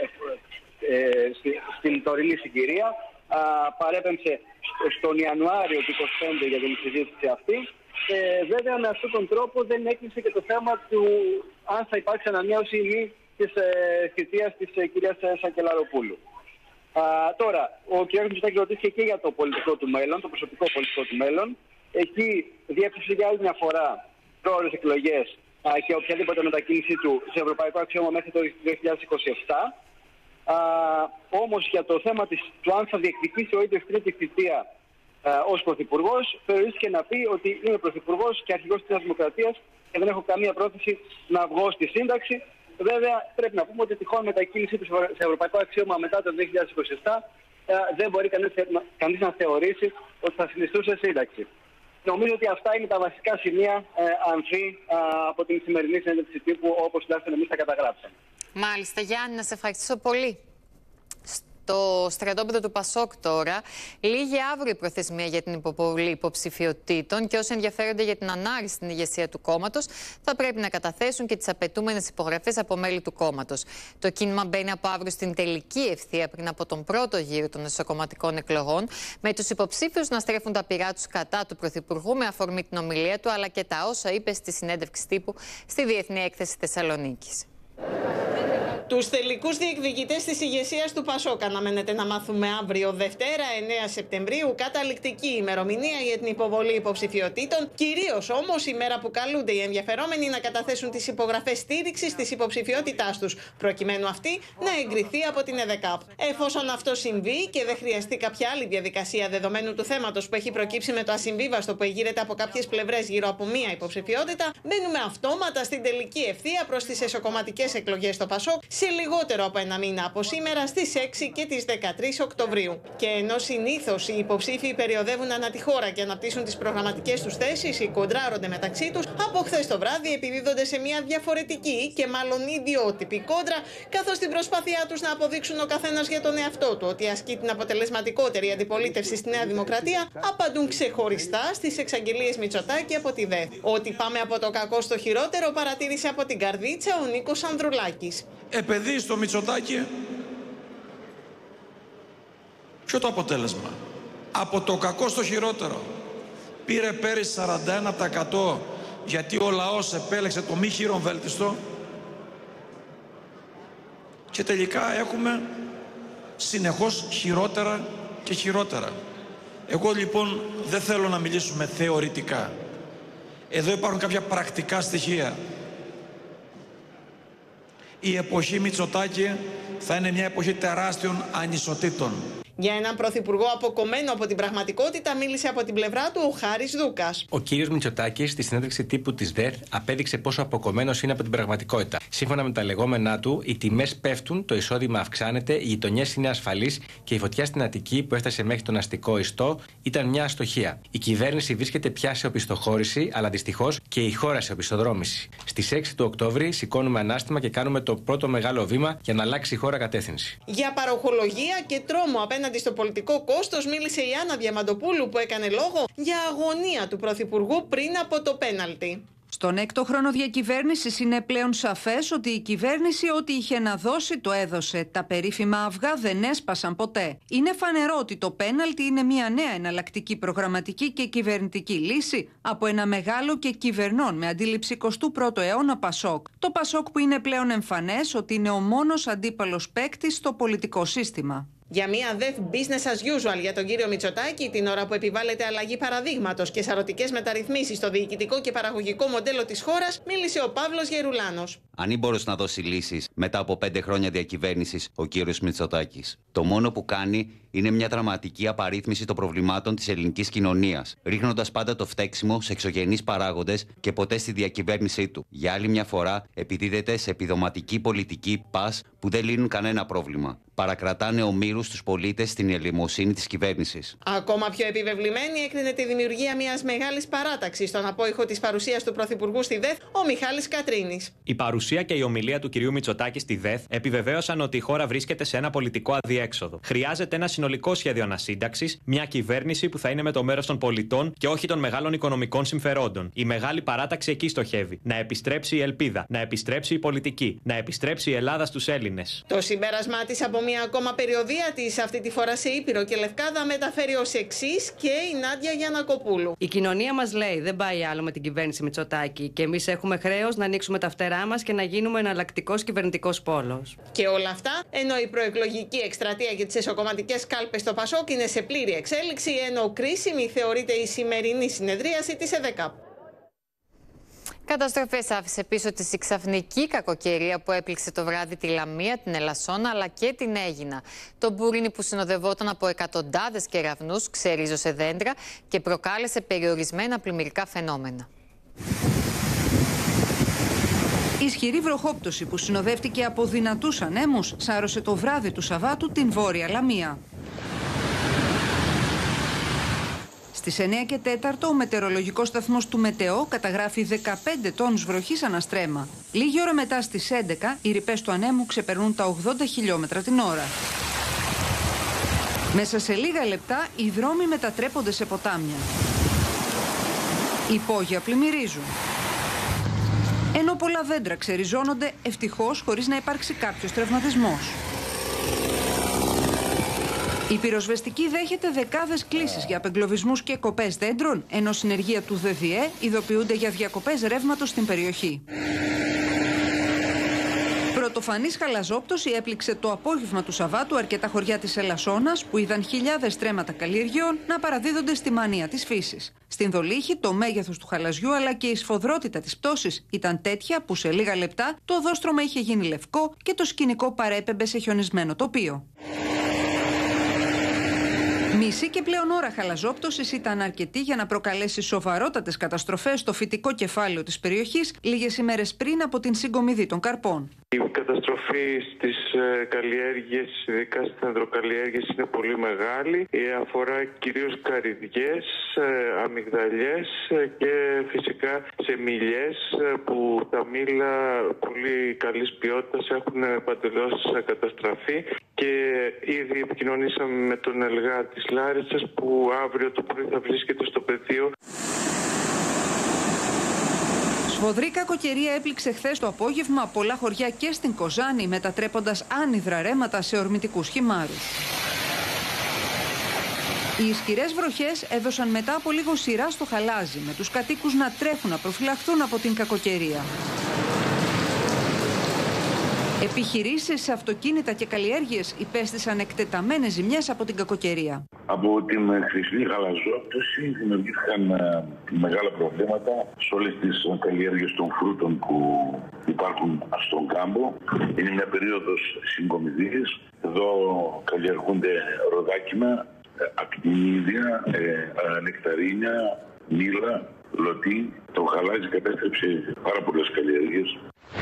στην τωρινή συγκυρία. Παρέπεμψε στον Ιανουάριο του 2025 για την συζήτηση αυτή. Βέβαια με αυτόν τον τρόπο δεν έκλεισε και το θέμα του αν θα υπάρξει ανανέωση ή μη της θητείας της κυρίας Σακελαροπούλου. Τώρα, ο κ. Μητσοτάκης ρωτήθηκε και για το πολιτικό του μέλλον, το προσωπικό πολιτικό του μέλλον. Εκεί διέψευσε για άλλη μια φορά πρόορες εκλογές και οποιαδήποτε μετακίνησή του σε ευρωπαϊκό αξίωμα μέχρι το 2027. Όμως για το θέμα του αν θα διεκδικήσει ο ίδιος τρίτη θητεία ως Πρωθυπουργός, περιορίστηκε να πει ότι είμαι Πρωθυπουργός και αρχηγός της Νέας Δημοκρατίας και δεν έχω καμία πρόθεση να βγω στη σύνταξη. Βέβαια, πρέπει να πούμε ότι τυχόν μετακίνησή του σε ευρωπαϊκό αξίωμα μετά το 2027 δεν μπορεί κανείς να θεωρήσει ότι θα συνιστούσε σύνταξη. Νομίζω ότι αυτά είναι τα βασικά σημεία, Ανθή, από την σημερινή συνέντευξη τύπου, όπως τουλάχιστον εμείς τα καταγράψαμε. Μάλιστα, Γιάννη, να σε ευχαριστήσω πολύ. Το στρατόπεδο του Πασόκ τώρα λήγει αύριο η προθεσμία για την υποβολή υποψηφιωτήτων και όσοι ενδιαφέρονται για την ανάρρηση στην ηγεσία του κόμματος θα πρέπει να καταθέσουν και τις απαιτούμενες υπογραφές από μέλη του κόμματος. Το κίνημα μπαίνει από αύριο στην τελική ευθεία πριν από τον πρώτο γύρο των εσωκομματικών εκλογών, με τους υποψήφιους να στρέφουν τα πυρά τους κατά του Πρωθυπουργού με αφορμή την ομιλία του, αλλά και τα όσα είπε στη συνέντευξη τύπου στη Διεθνή Έκθεση Θεσσαλονίκης. Τους τελικούς διεκδικητές της ηγεσίας του Πασόκ αναμένεται να μάθουμε αύριο, Δευτέρα 9 Σεπτεμβρίου, καταληκτική ημερομηνία για την υποβολή υποψηφιωτήτων, κυρίως όμως η μέρα που καλούνται οι ενδιαφερόμενοι να καταθέσουν τις υπογραφές στήριξης της υποψηφιότητάς τους, προκειμένου αυτή να εγκριθεί από την ΕΔΕΚΑΠ. Εφόσον αυτό συμβεί και δεν χρειαστεί κάποια άλλη διαδικασία δεδομένου του θέματος που έχει προκύψει με το ασυμβίβαστο που εγείρεται από κάποιες πλευρές γύρω από μία υποψηφιότητα, μπαίνουμε αυτόματα στην τελική ευθεία προς τις εσωκομματικές εκλογές στο Πασόκ σε λιγότερο από ένα μήνα από σήμερα, στις 6 και τις 13 Οκτωβρίου. Και ενώ συνήθως οι υποψήφοι περιοδεύουν ανά τη χώρα και αναπτύσσουν τις προγραμματικές τους θέσεις ή κοντράρονται μεταξύ τους, από χθες το βράδυ επιδίδονται σε μια διαφορετική και μάλλον ιδιότυπη κόντρα, καθώς στην προσπάθειά τους να αποδείξουν ο καθένας για τον εαυτό του ότι ασκεί την αποτελεσματικότερη αντιπολίτευση στη Νέα Δημοκρατία, απαντούν ξεχωριστά στις εξαγγελίες Μητσοτάκη από τη ΔΕΘ. Ότι πάμε από το κακό στο χειρότερο, παρατήρησε από την Καρδίτσα ο Νίκος Ανδρουλάκης. Επειδή στο Μητσοτάκη, ποιο το αποτέλεσμα? Από το κακό στο χειρότερο. Πήρε πέρυσι 41% γιατί ο λαός επέλεξε το μη χείρον βέλτιστο και τελικά έχουμε συνεχώς χειρότερα και χειρότερα. Εγώ λοιπόν δεν θέλω να μιλήσουμε θεωρητικά. Εδώ υπάρχουν κάποια πρακτικά στοιχεία. Η εποχή Μητσοτάκη θα είναι μια εποχή τεράστιων ανισοτήτων. Για έναν πρωθυπουργό αποκομμένο από την πραγματικότητα, μίλησε από την πλευρά του ο Χάρης Δούκας. Ο κύριος Μητσοτάκης, στη συνέντευξη τύπου της ΔΕΘ, απέδειξε πόσο αποκομμένος είναι από την πραγματικότητα. Σύμφωνα με τα λεγόμενά του, οι τιμές πέφτουν, το εισόδημα αυξάνεται, οι γειτονιές είναι ασφαλείς και η φωτιά στην Αττική που έφτασε μέχρι τον αστικό ιστό ήταν μια αστοχία. Η κυβέρνηση βρίσκεται πια σε οπισθοχώρηση, αλλά δυστυχώς και η χώρα σε οπισθοδρόμηση. Στις 6 του Οκτώβρη σηκώνουμε ανάστημα και κάνουμε το πρώτο μεγάλο βήμα για να αλλάξει η χώρα κατεύθυνση. Για παροχολογία και τρόμο απέναντι στο πολιτικό κόστος μίλησε η Άννα Διαμαντοπούλου, που έκανε λόγο για αγωνία του Πρωθυπουργού πριν από το πέναλτι. Στον έκτο χρόνο διακυβέρνησης είναι πλέον σαφές ότι η κυβέρνηση ό,τι είχε να δώσει το έδωσε. Τα περίφημα αυγά δεν έσπασαν ποτέ. Είναι φανερό ότι το πέναλτι είναι μια νέα εναλλακτική προγραμματική και κυβερνητική λύση από ένα μεγάλο και κυβερνών με αντίληψη 21ου αιώνα Πασόκ. Το Πασόκ που είναι πλέον εμφανές ότι είναι ο μόνος αντίπαλος παίκτης στο πολιτικό σύστημα. Για μια ΔΕΘ business as usual για τον κύριο Μητσοτάκη, την ώρα που επιβάλλεται αλλαγή παραδείγματος και σαρωτικές μεταρρυθμίσεις στο διοικητικό και παραγωγικό μοντέλο της χώρας, μίλησε ο Παύλος Γερουλάνος. Αν ή μπορούσε να δώσει λύσεις μετά από 5 χρόνια διακυβέρνησης ο κύριος Μητσοτάκης. Το μόνο που κάνει είναι μια δραματική απαρίθμηση των προβλημάτων της ελληνικής κοινωνίας, ρίχνοντας πάντα το φταίξιμο σε εξωγενείς παράγοντες και ποτέ στη διακυβέρνησή του. Για άλλη μια φορά επιδίδεται σε επιδοματική πολιτική πας που δεν λύνουν κανένα πρόβλημα. Παρακρατάνε ομήρους τους πολίτες στην ελεημοσύνη της κυβέρνησης. Ακόμα πιο επιβεβλημένη έκρινε τη δημιουργία μιας μεγάλης παράταξης στον απόϊχο της παρουσίας του Πρωθυπουργού στη ΔΕΘ, ο Μιχάλης Κατρίνης. Η παρουσία και η ομιλία του κυρίου Μητσοτάκη στη ΔΕΘ επιβεβαίωσαν ότι η χώρα βρίσκεται σε ένα πολιτικό αδιέξοδο. Χρειάζεται ένα συνολικό σχέδιο ανασύνταξης, μια κυβέρνηση που θα είναι με το μέρος των πολιτών και όχι των μεγάλων οικονομικών συμφερόντων. Η μεγάλη παράταξη εκεί στοχεύει. Να επιστρέψει η ελπίδα, να επιστρέψει η πολιτική, να επιστρέψει η Ελλάδα στους Έλληνες. Το συμπέρασμά της από μια ακόμα περιοδεία της, αυτή τη φορά σε Ήπειρο και Λευκάδα, μεταφέρει ως εξής και η Νάντια Γιαννακοπούλου. Η κοινωνία μας λέει δεν πάει άλλο με την κυβέρνηση Μητσοτάκη και εμείς έχουμε χρέος να ανοίξουμε τα φτερά μας και να γίνουμε εναλλακτικός κυβερνητικός πόλος. Και όλα αυτά ενώ η προεκλογική εκστρατεία για τις εσωκομματικές κάλπες στο Πασόκ είναι σε πλήρη εξέλιξη, ενώ κρίσιμη θεωρείται η σημερινή συνεδρίαση της ΕΔΕΚΑΠ. Καταστροφές άφησε πίσω της η ξαφνική κακοκαιρία που έπληξε το βράδυ τη Λαμία, την Ελασσόνα αλλά και την Αίγινα. Το μπουρίνι που συνοδευόταν από εκατοντάδες κεραυνούς ξερίζωσε δέντρα και προκάλεσε περιορισμένα πλημμυρικά φαινόμενα. Η ισχυρή βροχόπτωση που συνοδεύτηκε από δυνατούς ανέμους σάρωσε το βράδυ του Σαββάτου την Βόρεια Λαμία. Στις 9 και 4 ο μετεωρολογικός σταθμός του Μετεό καταγράφει 15 τόνους βροχής αναστρέμα. Λίγη ώρα μετά στις 11 οι ρηπές του ανέμου ξεπερνούν τα 80 χιλιόμετρα την ώρα. Μέσα σε λίγα λεπτά οι δρόμοι μετατρέπονται σε ποτάμια. Οι υπόγεια πλημμυρίζουν. Ενώ πολλά δέντρα ξεριζώνονται ευτυχώς χωρίς να υπάρξει κάποιος τραυματισμός. Η πυροσβεστική δέχεται δεκάδες κλήσεις για απεγκλωβισμούς και κοπές δέντρων, ενώ συνεργεία του ΔΔΕ ειδοποιούνται για διακοπές ρεύματος στην περιοχή. Πρωτοφανής χαλαζόπτωση έπληξε το απόγευμα του Σαββάτου αρκετά χωριά της Ελασσόνας που είδαν χιλιάδες στρέμματα καλλιεργειών να παραδίδονται στη μανία της φύσης. Στην Δολύχη το μέγεθος του χαλαζιού αλλά και η σφοδρότητα της πτώσης ήταν τέτοια που σε λίγα λεπτά το οδόστρωμα είχε γίνει λευκό και το σκηνικό παρέπεμπε σε χιονισμένο τοπίο. Μισή και πλέον ώρα χαλαζόπτωσης ήταν αρκετή για να προκαλέσει σοβαρότατες καταστροφές στο φυτικό κεφάλαιο της περιοχής λίγες ημέρες πριν από την συγκομιδή των καρπών. Η καταστροφή στις καλλιέργειες, ειδικά στις ανδροκαλλιέργειες, είναι πολύ μεγάλη. Αφορά κυρίως καρυδιές, αμυγδαλιές και φυσικά σε μήλιες που τα μήλα πολύ καλής ποιότητας έχουν παντελώς καταστραφεί. Και ήδη επικοινωνήσαμε με τον ΕΛΓΑ της Λάρισσας που αύριο το πρωί θα βρίσκεται στο πεδίο. Σφοδρή κακοκαιρία έπληξε χθες το απόγευμα πολλά χωριά και στην Κοζάνη, μετατρέποντας άνυδρα ρέματα σε ορμητικούς χυμάρους. Οι ισχυρές βροχές έδωσαν μετά από λίγο σειρά στο χαλάζι, με τους κατοίκους να τρέχουν να προφυλαχθούν από την κακοκαιρία. Επιχειρήσεις σε αυτοκίνητα και καλλιέργειες υπέστησαν εκτεταμένες ζημιές από την κακοκαιρία. Από την χρυσή χαλαζόπτωση δημιουργήθηκαν μεγάλα προβλήματα σε όλες τις καλλιέργειες των φρούτων που υπάρχουν στον κάμπο. Είναι μια περίοδος συγκομιδής. Εδώ καλλιεργούνται ροδάκινα, ακτινίδια, νεκταρίνια, μήλα, λωτή. Το χαλάζι κατέστρεψε πάρα πολλές καλλιέργειες.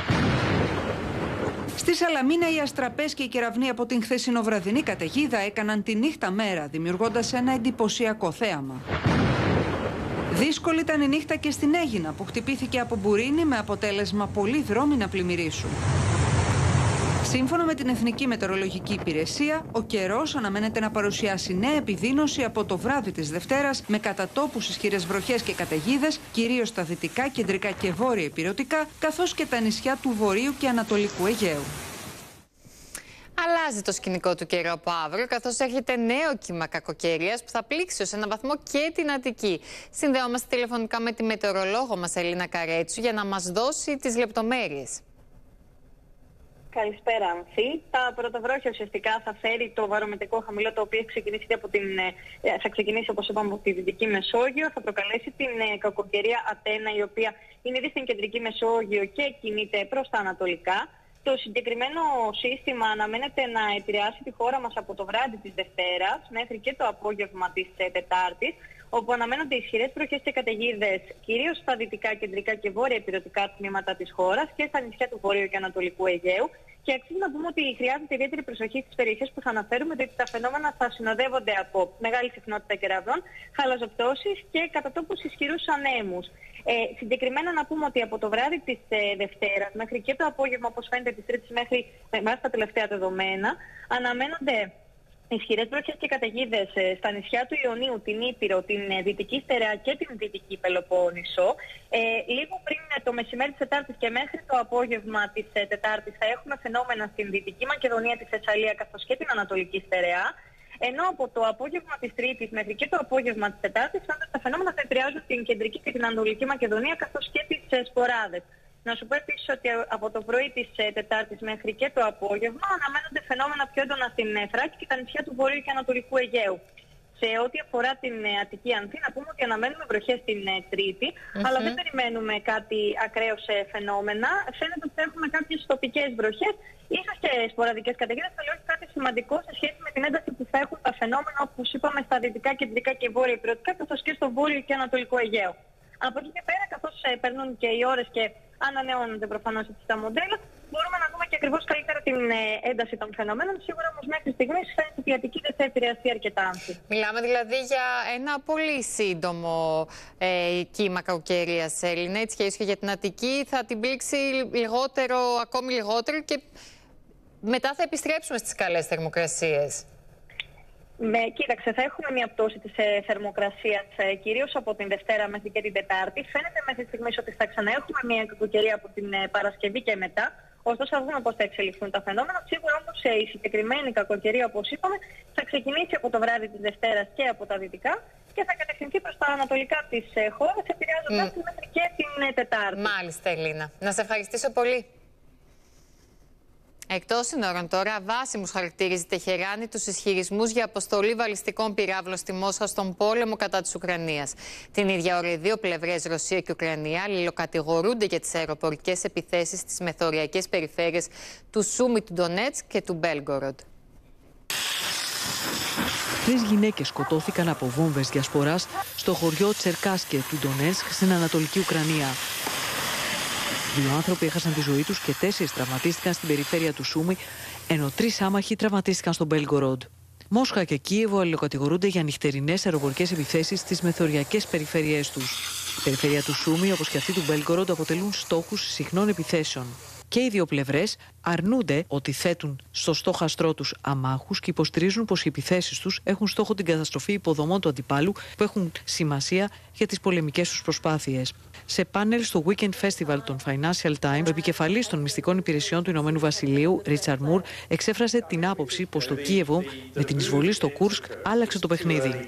Στη Σαλαμίνα οι αστραπές και οι κεραυνοί από την χθεσινοβραδινή καταιγίδα έκαναν τη νύχτα μέρα, δημιουργώντας ένα εντυπωσιακό θέαμα. Δύσκολη ήταν η νύχτα και στην Αίγινα, που χτυπήθηκε από μπουρίνι με αποτέλεσμα πολλοί δρόμοι να πλημμυρίσουν. Σύμφωνα με την Εθνική Μετεωρολογική Υπηρεσία, ο καιρός αναμένεται να παρουσιάσει νέα επιδείνωση από το βράδυ της Δευτέρας, με κατά τόπους ισχυρές βροχές και καταιγίδες, κυρίως στα δυτικά, κεντρικά και βόρεια ηπειρωτικά, καθώς και τα νησιά του Βορείου και Ανατολικού Αιγαίου. Αλλάζει το σκηνικό του καιρού από αύριο, καθώς έρχεται νέο κύμα κακοκαιρίας που θα πλήξει ως έναν βαθμό και την Αττική. Συνδεόμαστε τηλεφωνικά με τη μετεωρολόγο μας Ελίνα Καρέτσου για να μας δώσει τις λεπτομέρειες. Καλησπέρα, Ανθή. Τα πρωτοβρόχια ουσιαστικά θα φέρει το βαρομετρικό χαμηλό, το οποίο θα ξεκινήσει, όπως είπαμε, από τη Δυτική Μεσόγειο. Θα προκαλέσει την κακοκαιρία Ατένα, η οποία είναι ήδη στην Κεντρική Μεσόγειο και κινείται προς τα ανατολικά. Το συγκεκριμένο σύστημα αναμένεται να επηρεάσει τη χώρα μας από το βράδυ της Δευτέρας μέχρι και το απόγευμα της Τετάρτης, όπου αναμένονται ισχυρές βροχές και καταιγίδες κυρίως στα δυτικά, κεντρικά και βόρεια ηπειρωτικά τμήματα της χώρας και στα νησιά του Βορείου και Ανατολικού Αιγαίου. Και αξίζει να πούμε ότι χρειάζεται ιδιαίτερη προσοχή στις περιοχές που θα αναφέρουμε, διότι τα φαινόμενα θα συνοδεύονται από μεγάλη συχνότητα κεραυνών, χαλαζοπτώσεις και κατά τόπους ισχυρούς ανέμους. Συγκεκριμένα να πούμε ότι από το βράδυ της Δευτέρας μέχρι και το απόγευμα, όπως φαίνεται, της Τρίτης μέχρι τα τελευταία δεδομένα, αναμένονται ισχυρές βροχές και καταιγίδες στα νησιά του Ιωνίου, την Ήπειρο, την Δυτική Στερεά και την Δυτική Πελοπόννησο. Λίγο πριν το μεσημέρι της Τετάρτης και μέχρι το απόγευμα της Τετάρτης θα έχουμε φαινόμενα στην Δυτική Μακεδονία, τη Θεσσαλία καθώς και την Ανατολική Στερεά. Ενώ από το απόγευμα της Τρίτης μέχρι και το απόγευμα της Τετάρτης τα φαινόμενα θα επηρεάζουν την Κεντρική και την Ανατολική Μακεδονία καθώς και τις Σποράδες. Να σου πω επίσης ότι από το πρωί της Τετάρτης μέχρι και το απόγευμα αναμένονται φαινόμενα πιο έντονα στην Θράκη και τα νησιά του Βορείου και Ανατολικού Αιγαίου. Σε ό,τι αφορά την Αττική Ανθή, να πούμε ότι αναμένουμε βροχές την Τρίτη, αλλά δεν περιμένουμε κάτι ακραίο σε φαινόμενα. Φαίνεται ότι θα έχουμε κάποιες τοπικές βροχές, ίσως και σποραδικές καταιγίδες, αλλά όχι κάτι σημαντικό σε σχέση με την ένταση που θα έχουν τα φαινόμενα, όπως είπαμε, στα δυτικά, κεντρικά και βόρεια ηπειρωτικά, καθώς και στο Βόρειο και Ανατολικό Αιγαίο. Από εκεί και πέρα, καθώς περνούν και οι ώρες και ανανεώνονται προφανώς τα μοντέλα, μπορούμε να δούμε και ακριβώς καλύτερα την ένταση των φαινομένων. Σίγουρα όμως μέχρι στιγμής φαίνεται ότι η Αττική δεν θα επηρεαστεί αρκετά. Μιλάμε δηλαδή για ένα πολύ σύντομο κύμα κακοκαιρίας, Έλληνα. Έτσι και ίσως για την Αττική θα την πλήξει λιγότερο, ακόμη λιγότερο, και μετά θα επιστρέψουμε στις καλές θερμοκρασίες. Κοίταξε, θα έχουμε μια πτώση της θερμοκρασίας κυρίως από την Δευτέρα μέχρι και την Τετάρτη. Φαίνεται μέχρι στιγμής ότι θα ξαναέχουμε μια κακοκαιρία από την Παρασκευή και μετά. Ωστόσο, θα δούμε πώς θα εξελιχθούν τα φαινόμενα. Σίγουρα όμως η συγκεκριμένη κακοκαιρία, όπως είπαμε, θα ξεκινήσει από το βράδυ της Δευτέρας και από τα δυτικά και θα κατευθυνθεί προς τα ανατολικά της χώρας, επηρεάζοντας μέχρι και την Τετάρτη. Μάλιστα, Ελίνα. Να σε ευχαριστήσω πολύ. Εκτός συνόρων τώρα, βάσιμους χαρακτηρίζει η Τεχεράνη τους ισχυρισμούς για αποστολή βαλιστικών πυράβλων στη Μόσχα στον πόλεμο κατά της Ουκρανίας. Την ίδια ώρα οι δύο πλευρές, Ρωσία και Ουκρανία, αλληλοκατηγορούνται για τις αεροπορικές επιθέσεις στις μεθοριακές περιφέρειες του Σούμι, του Ντονέτσκ και του Μπέλγκοροντ. 3 γυναίκες σκοτώθηκαν από βόμβες διασποράς στο χωριό Τσερκάσκε του Ντονέτσκ στην Ανατολική Ουκρανία. 2 άνθρωποι έχασαν τη ζωή τους και 4 τραυματίστηκαν στην περιφέρεια του Σούμι, ενώ 3 άμαχοι τραυματίστηκαν στον Μπέλγκοροντ. Μόσχα και Κίεβο αλληλοκατηγορούνται για νυχτερινές αεροπορικές επιθέσεις στις μεθοριακές περιφέρειές τους. Η περιφέρεια του Σούμι, όπως και αυτή του Μπέλγκοροντ, αποτελούν στόχους συχνών επιθέσεων. Και οι δύο πλευρές αρνούνται ότι θέτουν στο στόχαστρό τους αμάχους και υποστηρίζουν πως οι επιθέσεις τους έχουν στόχο την καταστροφή υποδομών του αντιπάλου που έχουν σημασία για τις πολεμικές τους προσπάθειες. Σε πάνελ στο Weekend Festival των Financial Times, ο επικεφαλής των μυστικών υπηρεσιών του Ηνωμένου Βασιλείου, Ρίτσαρντ Μουρ, εξέφρασε την άποψη πως το Κίεβο με την εισβολή στο Κούρσκ άλλαξε το παιχνίδι.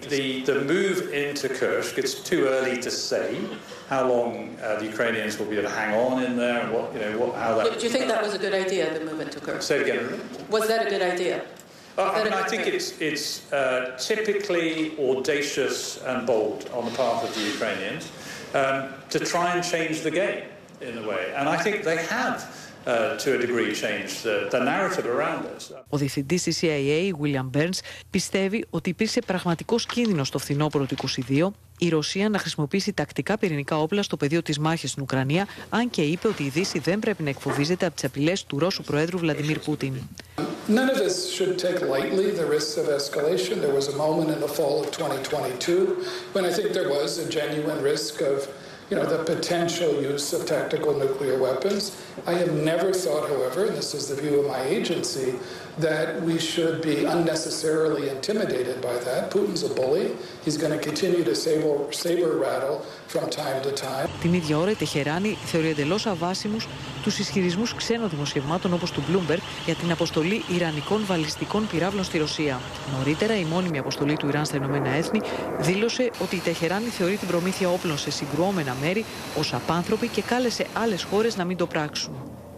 How long the Ukrainians will be able to hang on in there, and how that. Do you think that was a good idea, the move into Kursk? Say it again. Was that a good idea? I think it's typically audacious and bold on the part of the Ukrainians to try and change the game in a way, and I think they have to a degree change the narrative around us. Ο διευθυντής της CIA, William Burns, πιστεύει ότι υπήρξε πραγματικός κίνδυνος το φθινόπωρο του 2022 η Ρωσία να χρησιμοποιήσει τακτικά πυρηνικά όπλα στο πεδίο της μάχης στην Ουκρανία, αν και είπε ότι η Δύση δεν πρέπει να εκφοβίζεται από τις απειλές του Ρώσου Προέδρου Βλαντιμίρ Πούτιν. None of us should take lightly the risks of escalation. There was a moment in the fall of 2022 when I think there was a genuine risk of the potential use of tactical nuclear weapons. I have never thought, however, and this is the view of my agency, that we should be unnecessarily intimidated by that. Putin's a bully. He's going to continue to saber rattle from time to time. Την ίδια ώρα η Τεχεράνη θεωρεί εντελώς αβάσιμους τους ισχυρισμούς ξένων δημοσιευμάτων όπως του Bloomberg για την αποστολή ιρανικών βαλιστικών πυράβλων στη Ρωσία. Νωρίτερα, η μόνιμη αποστολή του Ιράν στα Ηνωμένα Έθνη δήλωσε ότι η Τεχεράνη θεωρεί την προμήθεια όπλων σε συγκρουόμενα μέρη ως απάνθρωπη και κάλεσε άλλες χώρες να μην το πράξουν.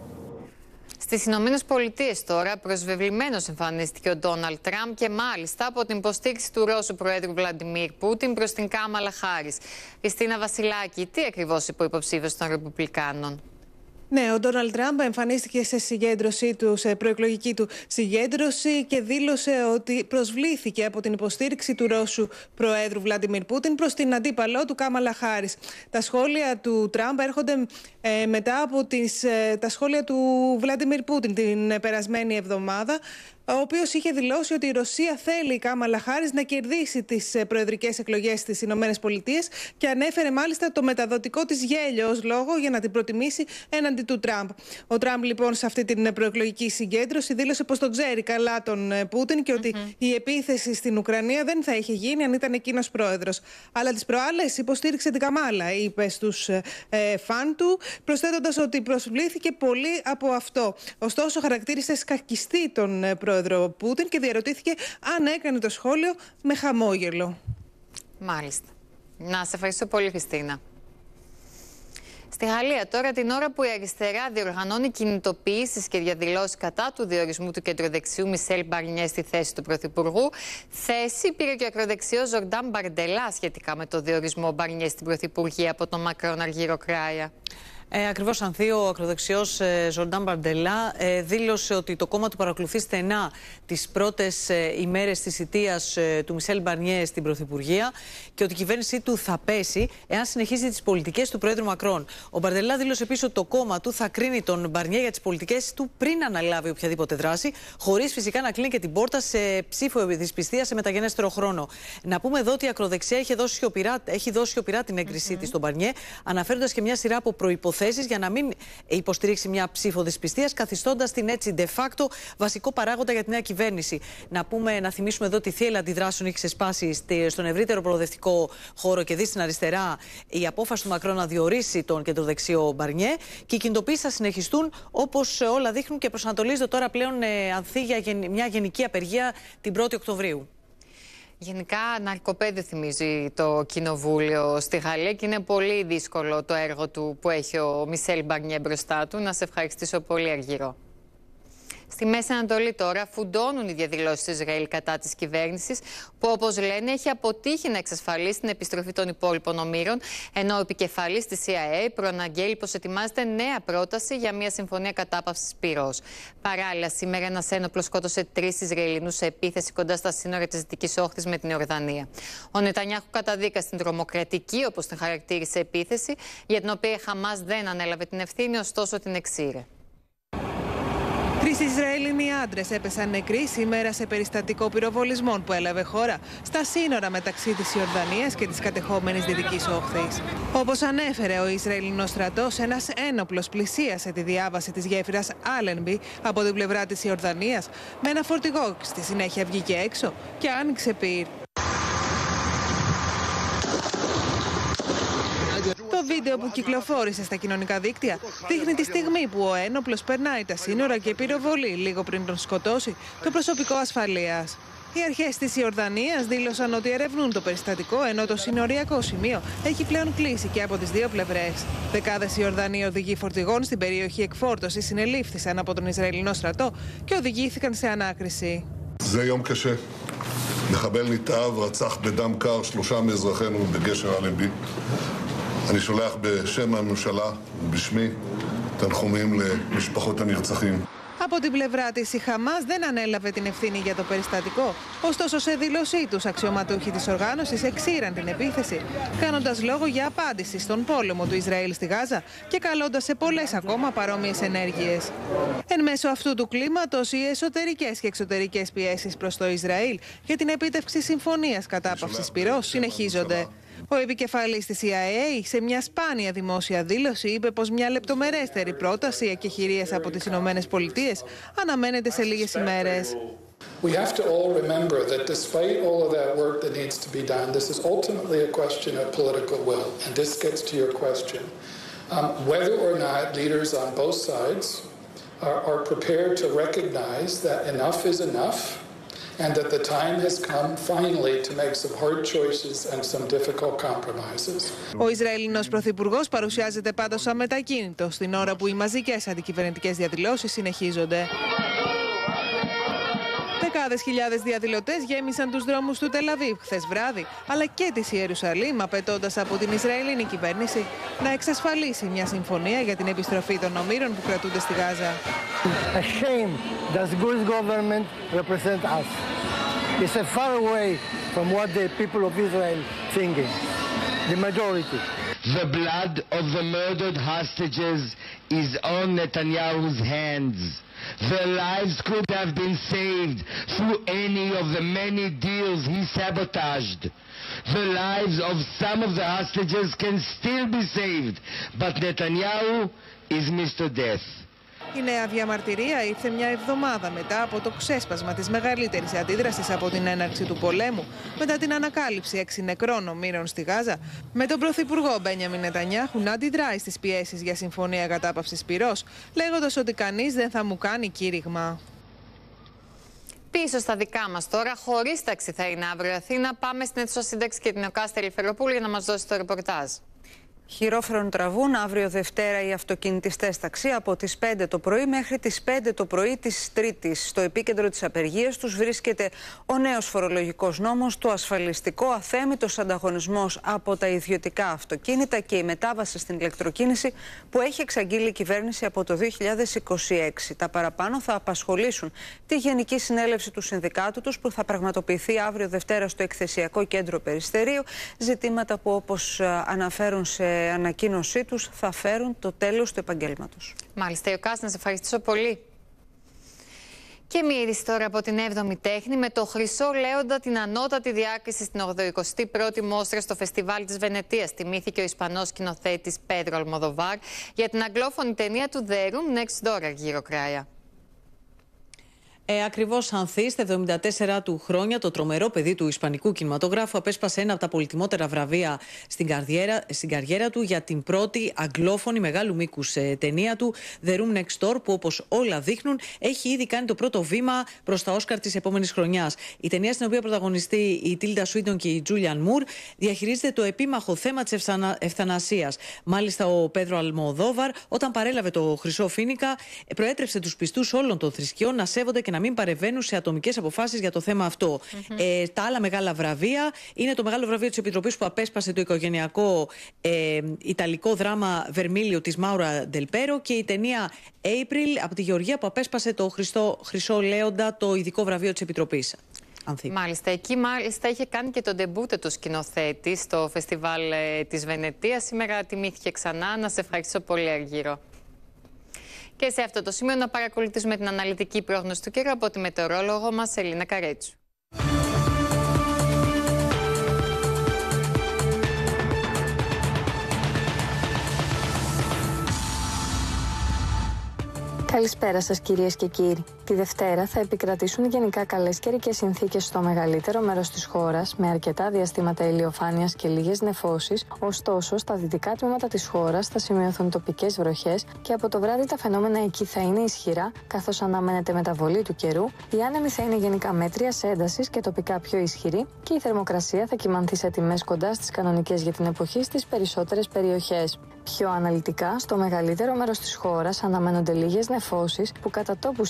Στις Ηνωμένες Πολιτείες τώρα προσβεβλημένος εμφανίστηκε ο Ντόναλντ Τραμπ και μάλιστα από την υποστήριξη του Ρώσου Προέδρου Βλαντιμίρ Πούτιν προς την Κάμαλα Χάρις. Χριστίνα Βασιλάκη, τι ακριβώς είπε ο υποψήφιος των Ρεπουμπλικάνων? Ναι, ο Ντόναλντ Τραμπ εμφανίστηκε σε συγκέντρωσή του, σε προεκλογική του συγκέντρωση και δήλωσε ότι προσβλήθηκε από την υποστήριξη του Ρώσου Προέδρου Βλαντιμίρ Πούτιν προς την αντίπαλό του Κάμαλα Χάρις. Τα σχόλια του Τραμπ έρχονται μετά από τα σχόλια του Βλαντιμίρ Πούτιν την περασμένη εβδομάδα, ο οποίος είχε δηλώσει ότι η Ρωσία θέλει η Κάμαλα Χάρις να κερδίσει τις προεδρικές εκλογές στις Ηνωμένες Πολιτείες και ανέφερε μάλιστα το μεταδοτικό της γέλιο ως λόγο για να την προτιμήσει έναντι του Τραμπ. Ο Τραμπ λοιπόν σε αυτή την προεκλογική συγκέντρωση δήλωσε πως τον ξέρει καλά τον Πούτιν και ότι η επίθεση στην Ουκρανία δεν θα είχε γίνει αν ήταν εκείνος πρόεδρος. Αλλά τις προάλλες υποστήριξε την Καμάλα, είπε στους φαν του, προσθέτοντας ότι προσβλήθηκε πολύ από αυτό. Ωστόσο χαρακτήρισε σκακιστή τον πρόεδρο Πούτιν και διαρωτήθηκε αν έκανε το σχόλιο με χαμόγελο. Μάλιστα. Να σε ευχαριστώ πολύ, Χριστίνα. Στη Γαλλία τώρα, την ώρα που η αριστερά διοργανώνει κινητοποιήσεις και διαδηλώσεις κατά του διορισμού του κεντροδεξιού Μισελ Μπαρνιέ στη θέση του Πρωθυπουργού, θέση πήρε και ο ακροδεξιός Ζορντάν Μπαρντελά σχετικά με το διορισμό Μπαρνιέ στην Πρωθυπουργία από τον Μακρόν Αργυροκράια. Ακριβώς, Ανθή, ο ακροδεξιός Ζορντάν Μπαρντελά δήλωσε ότι το κόμμα του παρακολουθεί στενά τις πρώτες ημέρες της ηττίας του Μισελ Μπαρνιέ στην Πρωθυπουργία και ότι η κυβέρνησή του θα πέσει εάν συνεχίσει τις πολιτικές του Προέδρου Μακρόν. Ο Μπαρντελά δήλωσε επίσης ότι το κόμμα του θα κρίνει τον Μπαρνιέ για τις πολιτικές του πριν αναλάβει οποιαδήποτε δράση, χωρίς φυσικά να κλείνει και την πόρτα σε ψήφο δυσπιστία σε μεταγενέστερο χρόνο. Να πούμε εδώ ότι η ακροδεξιά έχει δώσει σιωπηρά την έγκρισή της στον Μπαρνιέ, αναφέροντας και μια σειρά από προϋποθέσεις για να μην υποστηρίξει μια ψήφο δυσπιστίας, καθιστώντας την έτσι de facto βασικό παράγοντα για τη νέα κυβέρνηση. Να θυμίσουμε εδώ ότι η θύελλα αντιδράσεων έχει ξεσπάσει στον ευρύτερο προοδευτικό χώρο και δει στην αριστερά η απόφαση του Μακρόν να διορίσει τον κεντροδεξιό Μπαρνιέ και οι κινητοποιήσεις θα συνεχιστούν όπως όλα δείχνουν και προσανατολίζονται τώρα πλέον Ανθή για μια γενική απεργία την 1η Οκτωβρίου. Γενικά, ναρκοπαίδιο θυμίζει το κοινοβούλιο στη Γαλλία και είναι πολύ δύσκολο το έργο του που έχει ο Μισελ Μπαρνιέ μπροστά του. Να σε ευχαριστήσω πολύ, Αργυρό. Στη Μέση Ανατολή τώρα φουντώνουν οι διαδηλώσεις του Ισραήλ κατά της κυβέρνησης, που όπως λένε έχει αποτύχει να εξασφαλίσει την επιστροφή των υπόλοιπων ομήρων, ενώ ο επικεφαλής της CIA προαναγγέλει πως ετοιμάζεται νέα πρόταση για μια συμφωνία κατάπαυσης πυρός. Παράλληλα, σήμερα ένας ένοπλος σκότωσε 3 Ισραηλινούς σε επίθεση κοντά στα σύνορα της Δυτικής Όχθης με την Ιορδανία. Ο Νετανιάχου καταδίκασε την τρομοκρατική, όπως την χαρακτήρισε, επίθεση, για την οποία η Χαμάς δεν ανέλαβε την ευθύνη, ωστόσο την εξήρε. 3 Ισραηλινοί άντρες έπεσαν νεκροί σήμερα σε περιστατικό πυροβολισμών που έλαβε χώρα στα σύνορα μεταξύ της Ιορδανίας και της κατεχόμενης Δυτικής Όχθης. Όπως ανέφερε ο Ισραηλινός στρατός, ένας ένοπλος πλησίασε τη διάβαση της γέφυρας Άλενμπι από την πλευρά της Ιορδανίας με ένα φορτηγό. Στη συνέχεια βγήκε έξω και άνοιξε πυρ. Το βίντεο που κυκλοφόρησε στα κοινωνικά δίκτυα δείχνει τη στιγμή που ο ένοπλος περνάει τα σύνορα και πυροβολεί λίγο πριν τον σκοτώσει το προσωπικό ασφαλείας. Οι αρχές της Ιορδανίας δήλωσαν ότι ερευνούν το περιστατικό, ενώ το συνοριακό σημείο έχει πλέον κλείσει και από τις δύο πλευρές. Δεκάδες Ιορδανοί οδηγοί φορτηγών στην περιοχή εκφόρτωσης συνελήφθησαν από τον Ισραηλινό στρατό και οδηγήθηκαν σε ανάκριση. מחבל נתעב רצח בדם קר 3 מאזרחינו בגשר אלנבי. אני שולח בשם הממשלה ובשמי תנחומים למשפחות הנרצחים. Από την πλευρά της, η Χαμάς δεν ανέλαβε την ευθύνη για το περιστατικό. Ωστόσο, σε δήλωσή τους, αξιωματούχοι της οργάνωσης εξήραν την επίθεση, κάνοντας λόγο για απάντηση στον πόλεμο του Ισραήλ στη Γάζα και καλώντας σε πολλές ακόμα παρόμοιες ενέργειες. Εν μέσω αυτού του κλίματος, οι εσωτερικές και εξωτερικές πιέσεις προς το Ισραήλ για την επίτευξη συμφωνίας κατάπαυσης πυρός συνεχίζονται. Ο επικεφαλής της CIA σε μια σπάνια δημόσια δήλωση είπε πως μια λεπτομερέστερη πρόταση εκεχηρίας από τις Ηνωμένες Πολιτείες αναμένεται σε λίγες ημέρες. We have to all remember that despite all of that work that needs to be done, this is ultimately a question of political will. And this gets to your question. Whether or not leaders on both sides are prepared to recognize that enough is enough, and that the time has come finally to make some hard choices and some difficult compromises. Ο Ισραηλινός Πρωθυπουργός παρουσιάζεται πάντως αμετακίνητος στην ώρα που οι μαζικές αντικυβερνητικές διαδηλώσεις συνεχίζονται. Δεκάδες χιλιάδες διαδηλωτές γέμισαν τους δρόμους του Τελαβίβ χθες βράδυ, αλλά και της Ιερουσαλήμ, απαιτώντας από την Ισραηλινή κυβέρνηση να εξασφαλίσει μια συμφωνία για την επιστροφή των ομήρων που κρατούνται στη Γάζα. A shame that the good government represent us. It's a far away from what the people of Israel thinking. The majority. The blood of the murdered hostages is on Netanyahu's hands. Their lives could have been saved through any of the many deals he sabotaged. The lives of some of the hostages can still be saved, but Netanyahu is Mr. Death. Η νέα διαμαρτυρία ήρθε μια εβδομάδα μετά από το ξέσπασμα της μεγαλύτερης αντίδρασης από την έναρξη του πολέμου, μετά την ανακάλυψη 6 νεκρών ομήρων στη Γάζα, με τον Πρωθυπουργό Μπένιαμιν Νετανιάχου να αντιδράει στις πιέσεις για συμφωνία κατάπαυσης πυρός, λέγοντας ότι κανείς δεν θα μου κάνει κήρυγμα. Πίσω στα δικά μας τώρα, χωρίς τάξη θα είναι αύριο Αθήνα. Πάμε στην αίθουσα σύνταξη και την Οκάστα Ελευθεροπούλου για να μας δώσει το ρεπορτάζ. Χειρόφρονο τραβούν αύριο Δευτέρα οι αυτοκινητιστές ταξί από τις 5 το πρωί μέχρι τις 5 το πρωί της Τρίτης. Στο επίκεντρο της απεργίας τους βρίσκεται ο νέος φορολογικός νόμος, το ασφαλιστικό, αθέμητος ανταγωνισμός από τα ιδιωτικά αυτοκίνητα και η μετάβαση στην ηλεκτροκίνηση που έχει εξαγγείλει η κυβέρνηση από το 2026. Τα παραπάνω θα απασχολήσουν τη Γενική Συνέλευση του Συνδικάτου τους που θα πραγματοποιηθεί αύριο Δευτέρα στο Εκθεσιακό Κέντρο Περιστερίου. Ζητήματα που, όπως αναφέρουν σε ανακοίνωσή τους, θα φέρουν το τέλος του επαγγέλματος. Μάλιστα, Ιωκάς, να σε ευχαριστήσω πολύ. Και μία είδηση τώρα από την 7η Τέχνη, με το Χρυσό Λέοντα την ανώτατη διάκριση στην 81η Μόστρα στο Φεστιβάλ της Βενετίας. Τιμήθηκε ο Ισπανός σκηνοθέτης Πέδρο Αλμοδοβάρ για την αγγλόφωνη ταινία του The Room Next Door, Αργύρο Κράια. Ακριβώς, Ανθή, στα 74 του χρόνια, το τρομερό παιδί του ισπανικού κινηματογράφου απέσπασε ένα από τα πολυτιμότερα βραβεία στην καριέρα του για την πρώτη αγγλόφωνη μεγάλου μήκους ταινία του, The Room Next Door, που όπως όλα δείχνουν έχει ήδη κάνει το πρώτο βήμα προς τα Όσκαρ της επόμενης χρονιάς. Η ταινία, στην οποία πρωταγωνιστεί η Τίλντα Σουίντον και η Τζούλιαν Μουρ, διαχειρίζεται το επίμαχο θέμα της ευθανασίας. Μάλιστα, ο Πέδρο Αλμοδόβαρ, όταν παρέλαβε το Χρυσό Φοίνικα, προέτρεψε τους πιστούς όλων των θρησκειών να σέβονται και να μην παρεμβαίνουν σε ατομικές αποφάσεις για το θέμα αυτό. Τα άλλα μεγάλα βραβεία είναι το μεγάλο βραβείο της Επιτροπής που απέσπασε το οικογενειακό ιταλικό δράμα Βερμίλιο της Μάουρα Ντελπέρο και η ταινία April από τη Γεωργία που απέσπασε το Χρυσό Λέοντα, το ειδικό βραβείο της Επιτροπής. Ανθή. Μάλιστα, εκεί μάλιστα είχε κάνει και τον ντεμπούτε του σκηνοθέτη στο φεστιβάλ της Βενετίας. Σήμερα τιμήθηκε ξανά. Να σε ευχαριστήσω πολύ, Αργύρο. Και σε αυτό το σημείο να παρακολουθήσουμε την αναλυτική πρόγνωση του καιρού από τη μετεωρόλογο μας Ελίνα Καρέτσου. Καλησπέρα σας κυρίες και κύριοι. Τη Δευτέρα θα επικρατήσουν γενικά καλές καιρικές συνθήκες στο μεγαλύτερο μέρος της χώρας, με αρκετά διαστήματα ηλιοφάνειας και λίγες νεφώσεις. Ωστόσο, στα δυτικά τμήματα της χώρας θα σημειωθούν τοπικές βροχές και από το βράδυ τα φαινόμενα εκεί θα είναι ισχυρά, καθώς αναμένεται μεταβολή του καιρού. Οι άνεμοι θα είναι γενικά μέτριας έντασης και τοπικά πιο ισχυροί και η θερμοκρασία θα κυμανθεί σε τιμές κοντά στις κανονικές για την εποχή στις περισσότερες περιοχές. Πιο αναλυτικά, στο μεγαλύτερο μέρος της χώρας αναμένονται λίγες νεφώσεις που κατά τόπους και κατά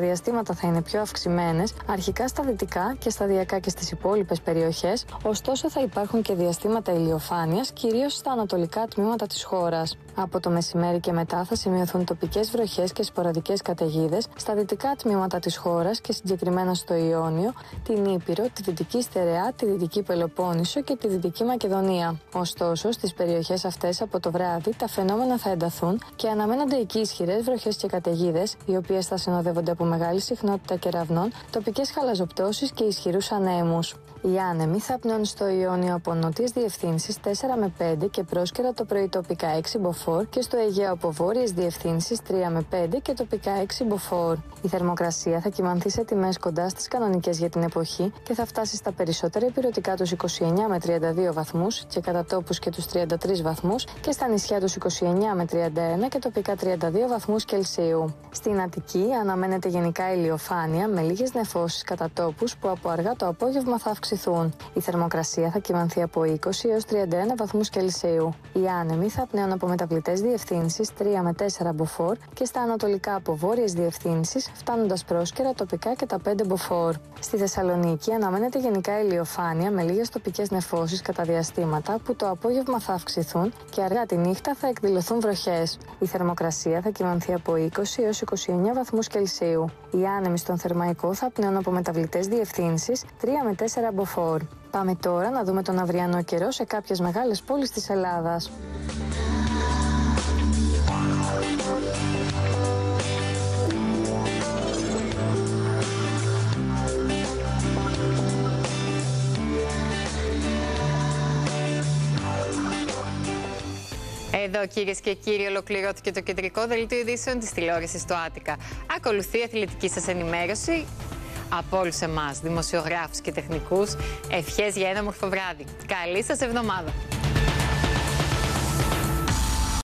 διαστήματα θα είναι πιο αυξημένες, αρχικά στα δυτικά και σταδιακά και στις υπόλοιπες περιοχές, ωστόσο θα υπάρχουν και διαστήματα ηλιοφάνειας, κυρίως στα ανατολικά τμήματα της χώρας. Από το μεσημέρι και μετά θα σημειωθούν τοπικές βροχές και σποραδικές καταιγίδες στα δυτικά τμήματα της χώρας και συγκεκριμένα στο Ιόνιο, την Ήπειρο, τη Δυτική Στερεά, τη Δυτική Πελοπόννησο και τη Δυτική Μακεδονία. Ωστόσο, στις περιοχές αυτές από το βράδυ τα φαινόμενα θα ενταθούν και αναμένονται εκεί ισχυρές βροχές και καταιγίδες, οι οποίες θα συνοδεύονται από μεγάλη συχνότητα κεραυνών, τοπικές χαλαζοπτώσεις και ισχυρούς ανέμους. Οι άνεμοι θα πνέουν στο Ιόνιο από νότιες διευθύνσεις 4 με 5 και πρόσκαιρα το πρωί τοπικά 6 μποφόρ και στο Αιγαίο από βόρειες διευθύνσεις 3 με 5 και τοπικά 6 μποφόρ. Η θερμοκρασία θα κυμανθεί σε τιμές κοντά στις κανονικές για την εποχή και θα φτάσει στα περισσότερα ηπειρωτικά τους 29 με 32 βαθμούς και κατά τόπους και τους 33 βαθμούς και στα νησιά τους 29 με 31 και τοπικά 32 βαθμούς Κελσίου. Στην Αττική αναμένεται γενικά ηλιοφάνεια με λίγες νεφώσεις κατά τόπους που από αργά το απόγευμα θα αυξηθούν. Η θερμοκρασία θα κυμανθεί από 20 έως 31 βαθμούς Κελσίου. Οι άνεμοι θα πνέουν από μεταβλητές διευθύνσεις 3 με 4 μποφόρ και στα ανατολικά από βόρειες διευθύνσεις, φτάνοντας πρόσκαιρα τοπικά και τα 5 μποφόρ. Στη Θεσσαλονίκη αναμένεται γενικά ηλιοφάνεια με λίγες τοπικές νεφώσεις κατά διαστήματα που το απόγευμα θα αυξηθούν και αργά τη νύχτα θα εκδηλωθούν βροχές. Η θερμοκρασία θα κυμανθεί από 20 έως 29 βαθμούς Κελσίου. Οι άνεμοι στον Θερμαϊκό θα πνέουν από μεταβλητές διευθύνσεις 3 με 4 μποφόρ. Πάμε τώρα να δούμε τον αυριανό καιρό σε κάποιες μεγάλες πόλεις της Ελλάδας. Εδώ, κυρίες και κύριοι, ολοκληρώθηκε το κεντρικό δελτίο ειδήσεων της τηλεόρασης του Άττικα. Ακολουθεί η αθλητική σας ενημέρωση. Από όλους εμάς, δημοσιογράφους και τεχνικούς, ευχές για ένα όμορφο βράδυ. Καλή σας εβδομάδα!